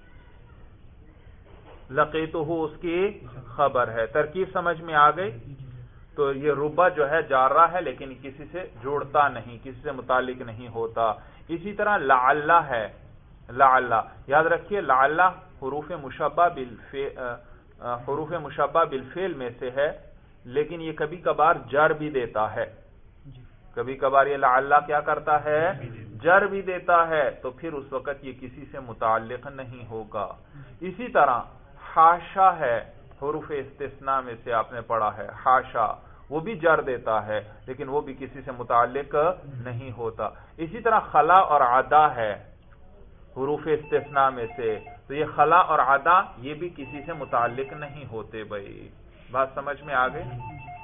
لقیتہ اس کی خبر ہے۔ ترکیب سمجھ میں آ گئی؟ تو یہ ربا جو ہے جارہ ہے لیکن کسی سے جوڑتا نہیں، کسی سے متعلق نہیں ہوتا۔ اسی طرح لعل ہے، لعل یاد رکھیے، لعل حروف مشبہ بالفعل میں سے ہے، لیکن یہ کبھی کبھار جر بھی دیتا ہے، کبھی کبھار یہ لعل کیا کرتا ہے؟ جر بھی دیتا ہے، تو پھر اس وقت یہ کسی سے متعلق نہیں ہوگا۔ اسی طرح حاشا ہے حروف استثناء میں سے آپ نے پڑھا ہے حاشا، وہ بھی جر دیتا ہے لیکن وہ بھی کسی سے متعلق نہیں ہوتا. اسی طرح خلا اور عدا ہے حروف استثناء میں سے، تو یہ خلا اور عدا یہ بھی کسی سے متعلق نہیں ہوتے. بھائی بات سمجھ میں آ گئی؟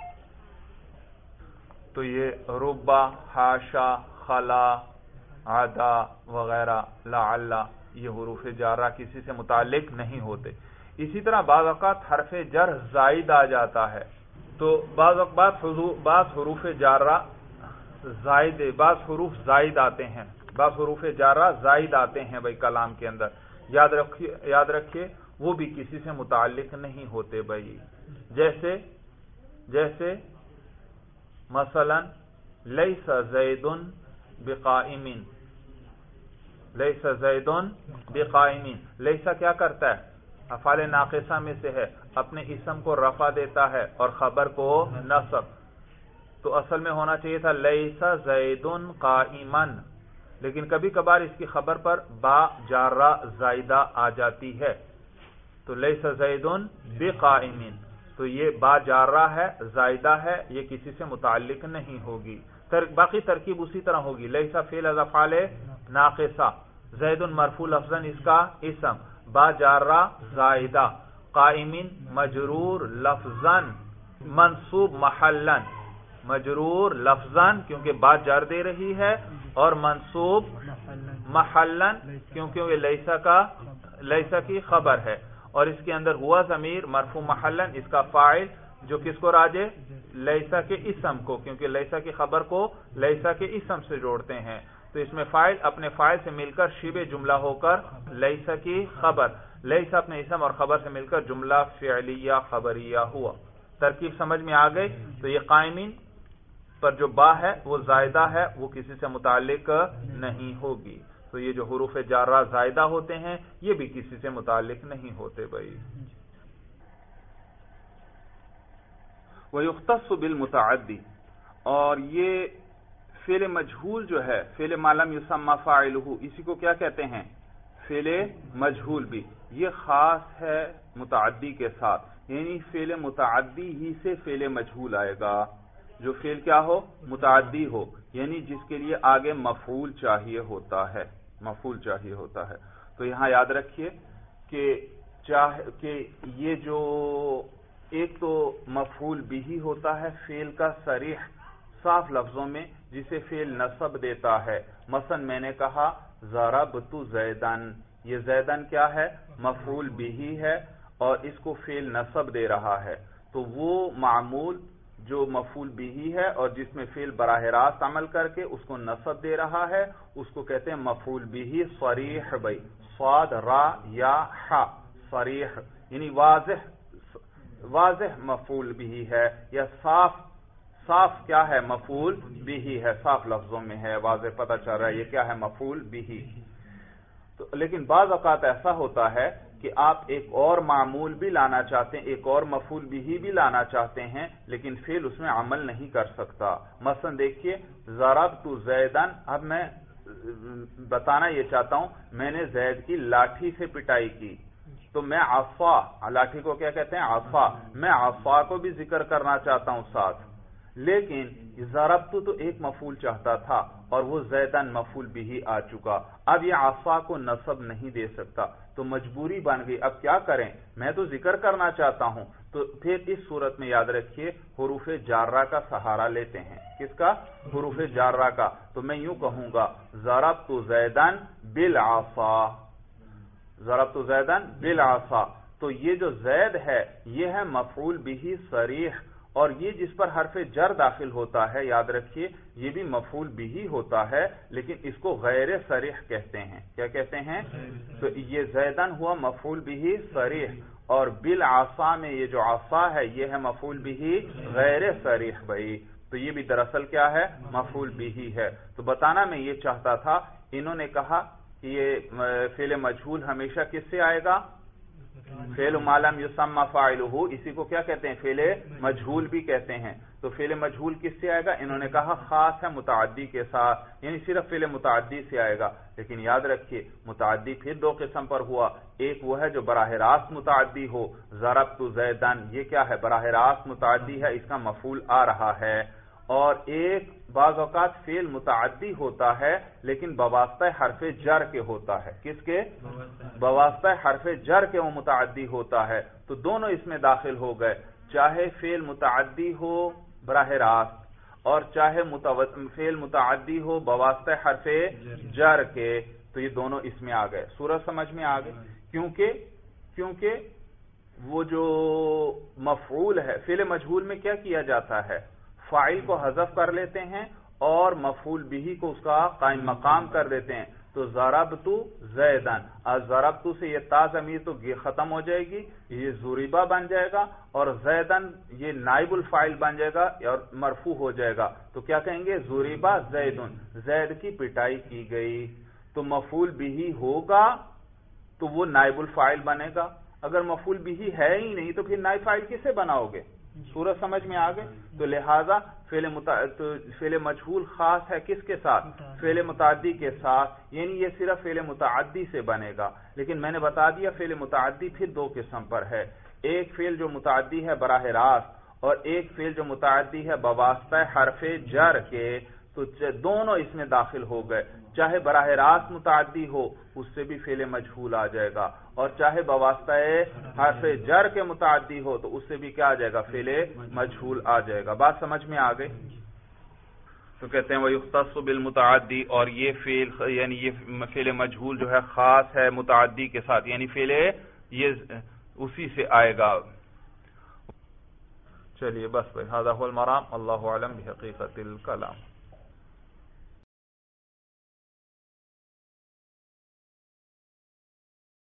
تو یہ ربا، حاشا، خلا، عدا وغیرہ، لعل، یہ حروف جارہ کسی سے متعلق نہیں ہوتے. اسی طرح بعض اوقات حرف جر زائد آ جاتا ہے، تو بعض حروف جارہ زائد، بعض حروف زائد آتے ہیں، بعض حروف جارہ زائد آتے ہیں بھائی کلام کے اندر. یاد رکھیے وہ بھی کسی سے متعلق نہیں ہوتے بھائی. جیسے مثلا لیس زید بقائم، لیس زید بقائم، لیسا کیا کرتا ہے؟ افعال ناقصہ میں سے ہے، اپنے اسم کو رفع دیتا ہے اور خبر کو نصب. تو اصل میں ہونا چاہیے تھا لیس زید قائما، لیکن کبھی کبھار اس کی خبر پر با جارہ زائدہ آ جاتی ہے، تو لیس زید بقائم، تو یہ با جارہ ہے، زائدہ ہے، یہ کسی سے متعلق نہیں ہوگی. باقی ترکیب اسی طرح ہوگی. لیسا فعل از افعال ناقصہ، زید مرفوع لفظا اس کا اسم، با جارہ زائدہ، قائم مجرور لفظا منصوب محلا، مجرور لفظا کیونکہ با جر دے رہی ہے، اور منصوب محلا کیونکہ یہ لیسا کی خبر ہے، اور اس کے اندر ہوا ضمیر مرفوع محلا، اس کا فاعل جو کس کو راجع؟ لیسا کے اسم کو، کیونکہ لیسا کی خبر کو لیسا کے اسم سے جوڑتے ہیں، تو اس میں فاعل اپنے فاعل سے مل کر شبہ جملہ ہو کر لیسا کی خبر، لیسا اپنے اسم اور خبر سے مل کر جملہ فعلیہ خبریہ ہوا. ترکیب سمجھ میں آ گئی؟ تو یہ قائمین پر جو با ہے وہ زائدہ ہے، وہ کسی سے متعلق نہیں ہوگی. تو یہ جو حروف جارہ زائدہ ہوتے ہیں یہ بھی کسی سے متعلق نہیں ہوتے بھائی. وَيُخْتَصُّ بِالْمُتَعَدِّ، اور یہ فعل مجہول جو ہے، فعل ما لم یسمى فاعلہ، اسی کو کیا کہتے ہیں؟ فعل مجہول بھی. یہ خاص ہے متعدی کے ساتھ، یعنی فعل متعدی ہی سے فعل مجہول آئے گا. جو فعل کیا ہو؟ متعدی ہو، یعنی جس کے لیے آگے مفعول چاہیے ہوتا ہے، مفعول چاہیے ہوتا ہے. تو یہاں یاد رکھیے کہ یہ جو ایک تو مفعول بھی ہوتا ہے فعل کا صریح صاف لفظوں میں، جسے فعل نصب دیتا ہے. مثلا میں نے کہا ضربت زیدن، یہ زیدن کیا ہے؟ مفعول بھی ہے اور اس کو فعل نصب دے رہا ہے. تو وہ معمول جو مفعول بھی ہے اور جس میں فعل براہ راست عمل کر کے اس کو نصب دے رہا ہے، اس کو کہتے ہیں مفعول بھی صریح. بھائی صاد را یا ح، صریح یعنی واضح مفعول بھی ہے، یا صاف کیا ہے؟ مفعول بھی ہے، صاف لفظوں میں ہے، واضح پتہ چل رہا ہے یہ کیا ہے؟ مفعول بھی. تو لیکن بعض اوقات ایسا ہوتا ہے کہ آپ ایک اور معمول بھی لانا چاہتے ہیں، ایک اور مفعول بھی لانا چاہتے ہیں، لیکن فعل اس میں عمل نہیں کر سکتا. مثلا دیکھیے ضربت زیدن، اب میں بتانا یہ چاہتا ہوں میں نے زید کی لاٹھی سے پٹائی کی، تو میں عصا، لاٹھی کو کیا کہتے ہیں؟ عصا، میں عصا کو بھی ذکر کرنا چاہتا ہوں ساتھ، لیکن ضربت تو ایک مفعول چاہتا تھا اور وہ زیدن مفعول بھی آ چکا. اب یہ عصا کو نصب نہیں دے سکتا، تو مجبوری بن گئی. اب کیا کریں؟ میں تو ذکر کرنا چاہتا ہوں، تو پھر اس صورت میں یاد رکھیے حروف جارہ کا سہارا لیتے ہیں. کس کا؟ حروف جارہ کا. تو میں یوں کہوں گا ضربت زیدن بالعصا، ضربت زیدن بالعصا. تو یہ جو زید ہے یہ ہے مفعول بھی صریح، اور یہ جس پر حرف جر داخل ہوتا ہے یاد رکھیے یہ بھی مفعول بھی ہوتا ہے، لیکن اس کو غیر صریح کہتے ہیں. کیا کہتے ہیں؟ تو یہ زیدن ہوا مفعول بھی صریح، اور بالعصا میں یہ جو عصا ہے یہ ہے مفعول بھی غیر صریح. بھائی تو یہ بھی دراصل کیا ہے؟ مفعول بھی ہے. تو بتانا میں یہ چاہتا تھا، انہوں نے کہا کہ یہ فعل مجہول ہمیشہ کس سے آئے گا؟ فعل ما لم یسمى فاعلہ، اسی کو کیا کہتے ہیں؟ فعل مجہول بھی کہتے ہیں۔ تو فعل مجہول کس سے آئے گا؟ انہوں نے کہا خاص ہے متعدی کے ساتھ، یعنی صرف فعل متعدی سے آئے گا۔ لیکن یاد رکھیے متعدی پھر دو قسم پر ہوا، ایک وہ ہے جو براہ راست متعدی ہو، ضربت زیدن، یہ کیا ہے؟ براہ راست متعدی ہے، اس کا مفعول آ رہا ہے۔ اور ایک بعض اوقات فعل متعدی ہوتا ہے لیکن بواسطہ حرف جر کے ہوتا ہے۔ کس کے؟ بواسطہ حرف جر کے وہ متعدی ہوتا ہے۔ تو دونوں اس میں داخل ہو گئے، چاہے فعل متعدی ہو براہ راست اور چاہے فعل متعدی ہو بواسطہ حرف جر کے، تو یہ دونوں اس میں آ گئے۔ سورج سمجھ میں آ گئے؟ کیونکہ وہ جو مفعول ہے فعل مجہول میں کیا کیا جاتا ہے؟ فاعل کو حذف کر لیتے ہیں اور مفعول بھی کو اس کا قائم مقام کر دیتے ہیں۔ تو ضربت زیدن، ضربت سے یہ تا ضمیر تو ختم ہو جائے گی، یہ ضربہ بن جائے گا، اور زیدن یہ نائب الفاعل بن جائے گا اور مرفوع ہو جائے گا۔ تو کیا کہیں گے؟ ضربہ زیدن، زید کی پٹائی کی گئی۔ تو مفعول بھی ہوگا تو وہ نائب الفاعل بنے گا، اگر مفعول بھی ہے ہی نہیں تو پھر نائب فاعل کسے بناؤ گے؟ سورج سمجھ میں آگئے؟ تو لہذا فعل مجہول خاص ہے کس کے ساتھ؟ فعل متعدی کے ساتھ، یعنی یہ صرف فعل متعدی سے بنے گا۔ لیکن میں نے بتا دیا فعل متعدی پھر دو قسم پر ہے، ایک فعل جو متعدی ہے براہ راست اور ایک فعل جو متعدی ہے بواسطہ حرف جر کے۔ تو دونوں اس میں داخل ہو گئے، چاہے براہ راست متعدی ہو اس سے بھی فعل مجہول آ جائے گا، اور چاہے بواسطہ حرف جر کے متعدی ہو تو اس سے بھی کیا آ جائے گا؟ فعل مجہول آ جائے گا۔ بات سمجھ میں آ گئی؟ تو کہتے ہیں وَيُخْتَصُّ بِالْمُتَعَدِّ، اور یہ فعل یعنی یہ فعل مجہول جو ہے خاص ہے متعدی کے ساتھ، یعنی فعل یہ اسی سے آئے گا۔ چلیے بس بھائی، ھذا ھو المرام، اللہ اعلم بحقیقت الکلام۔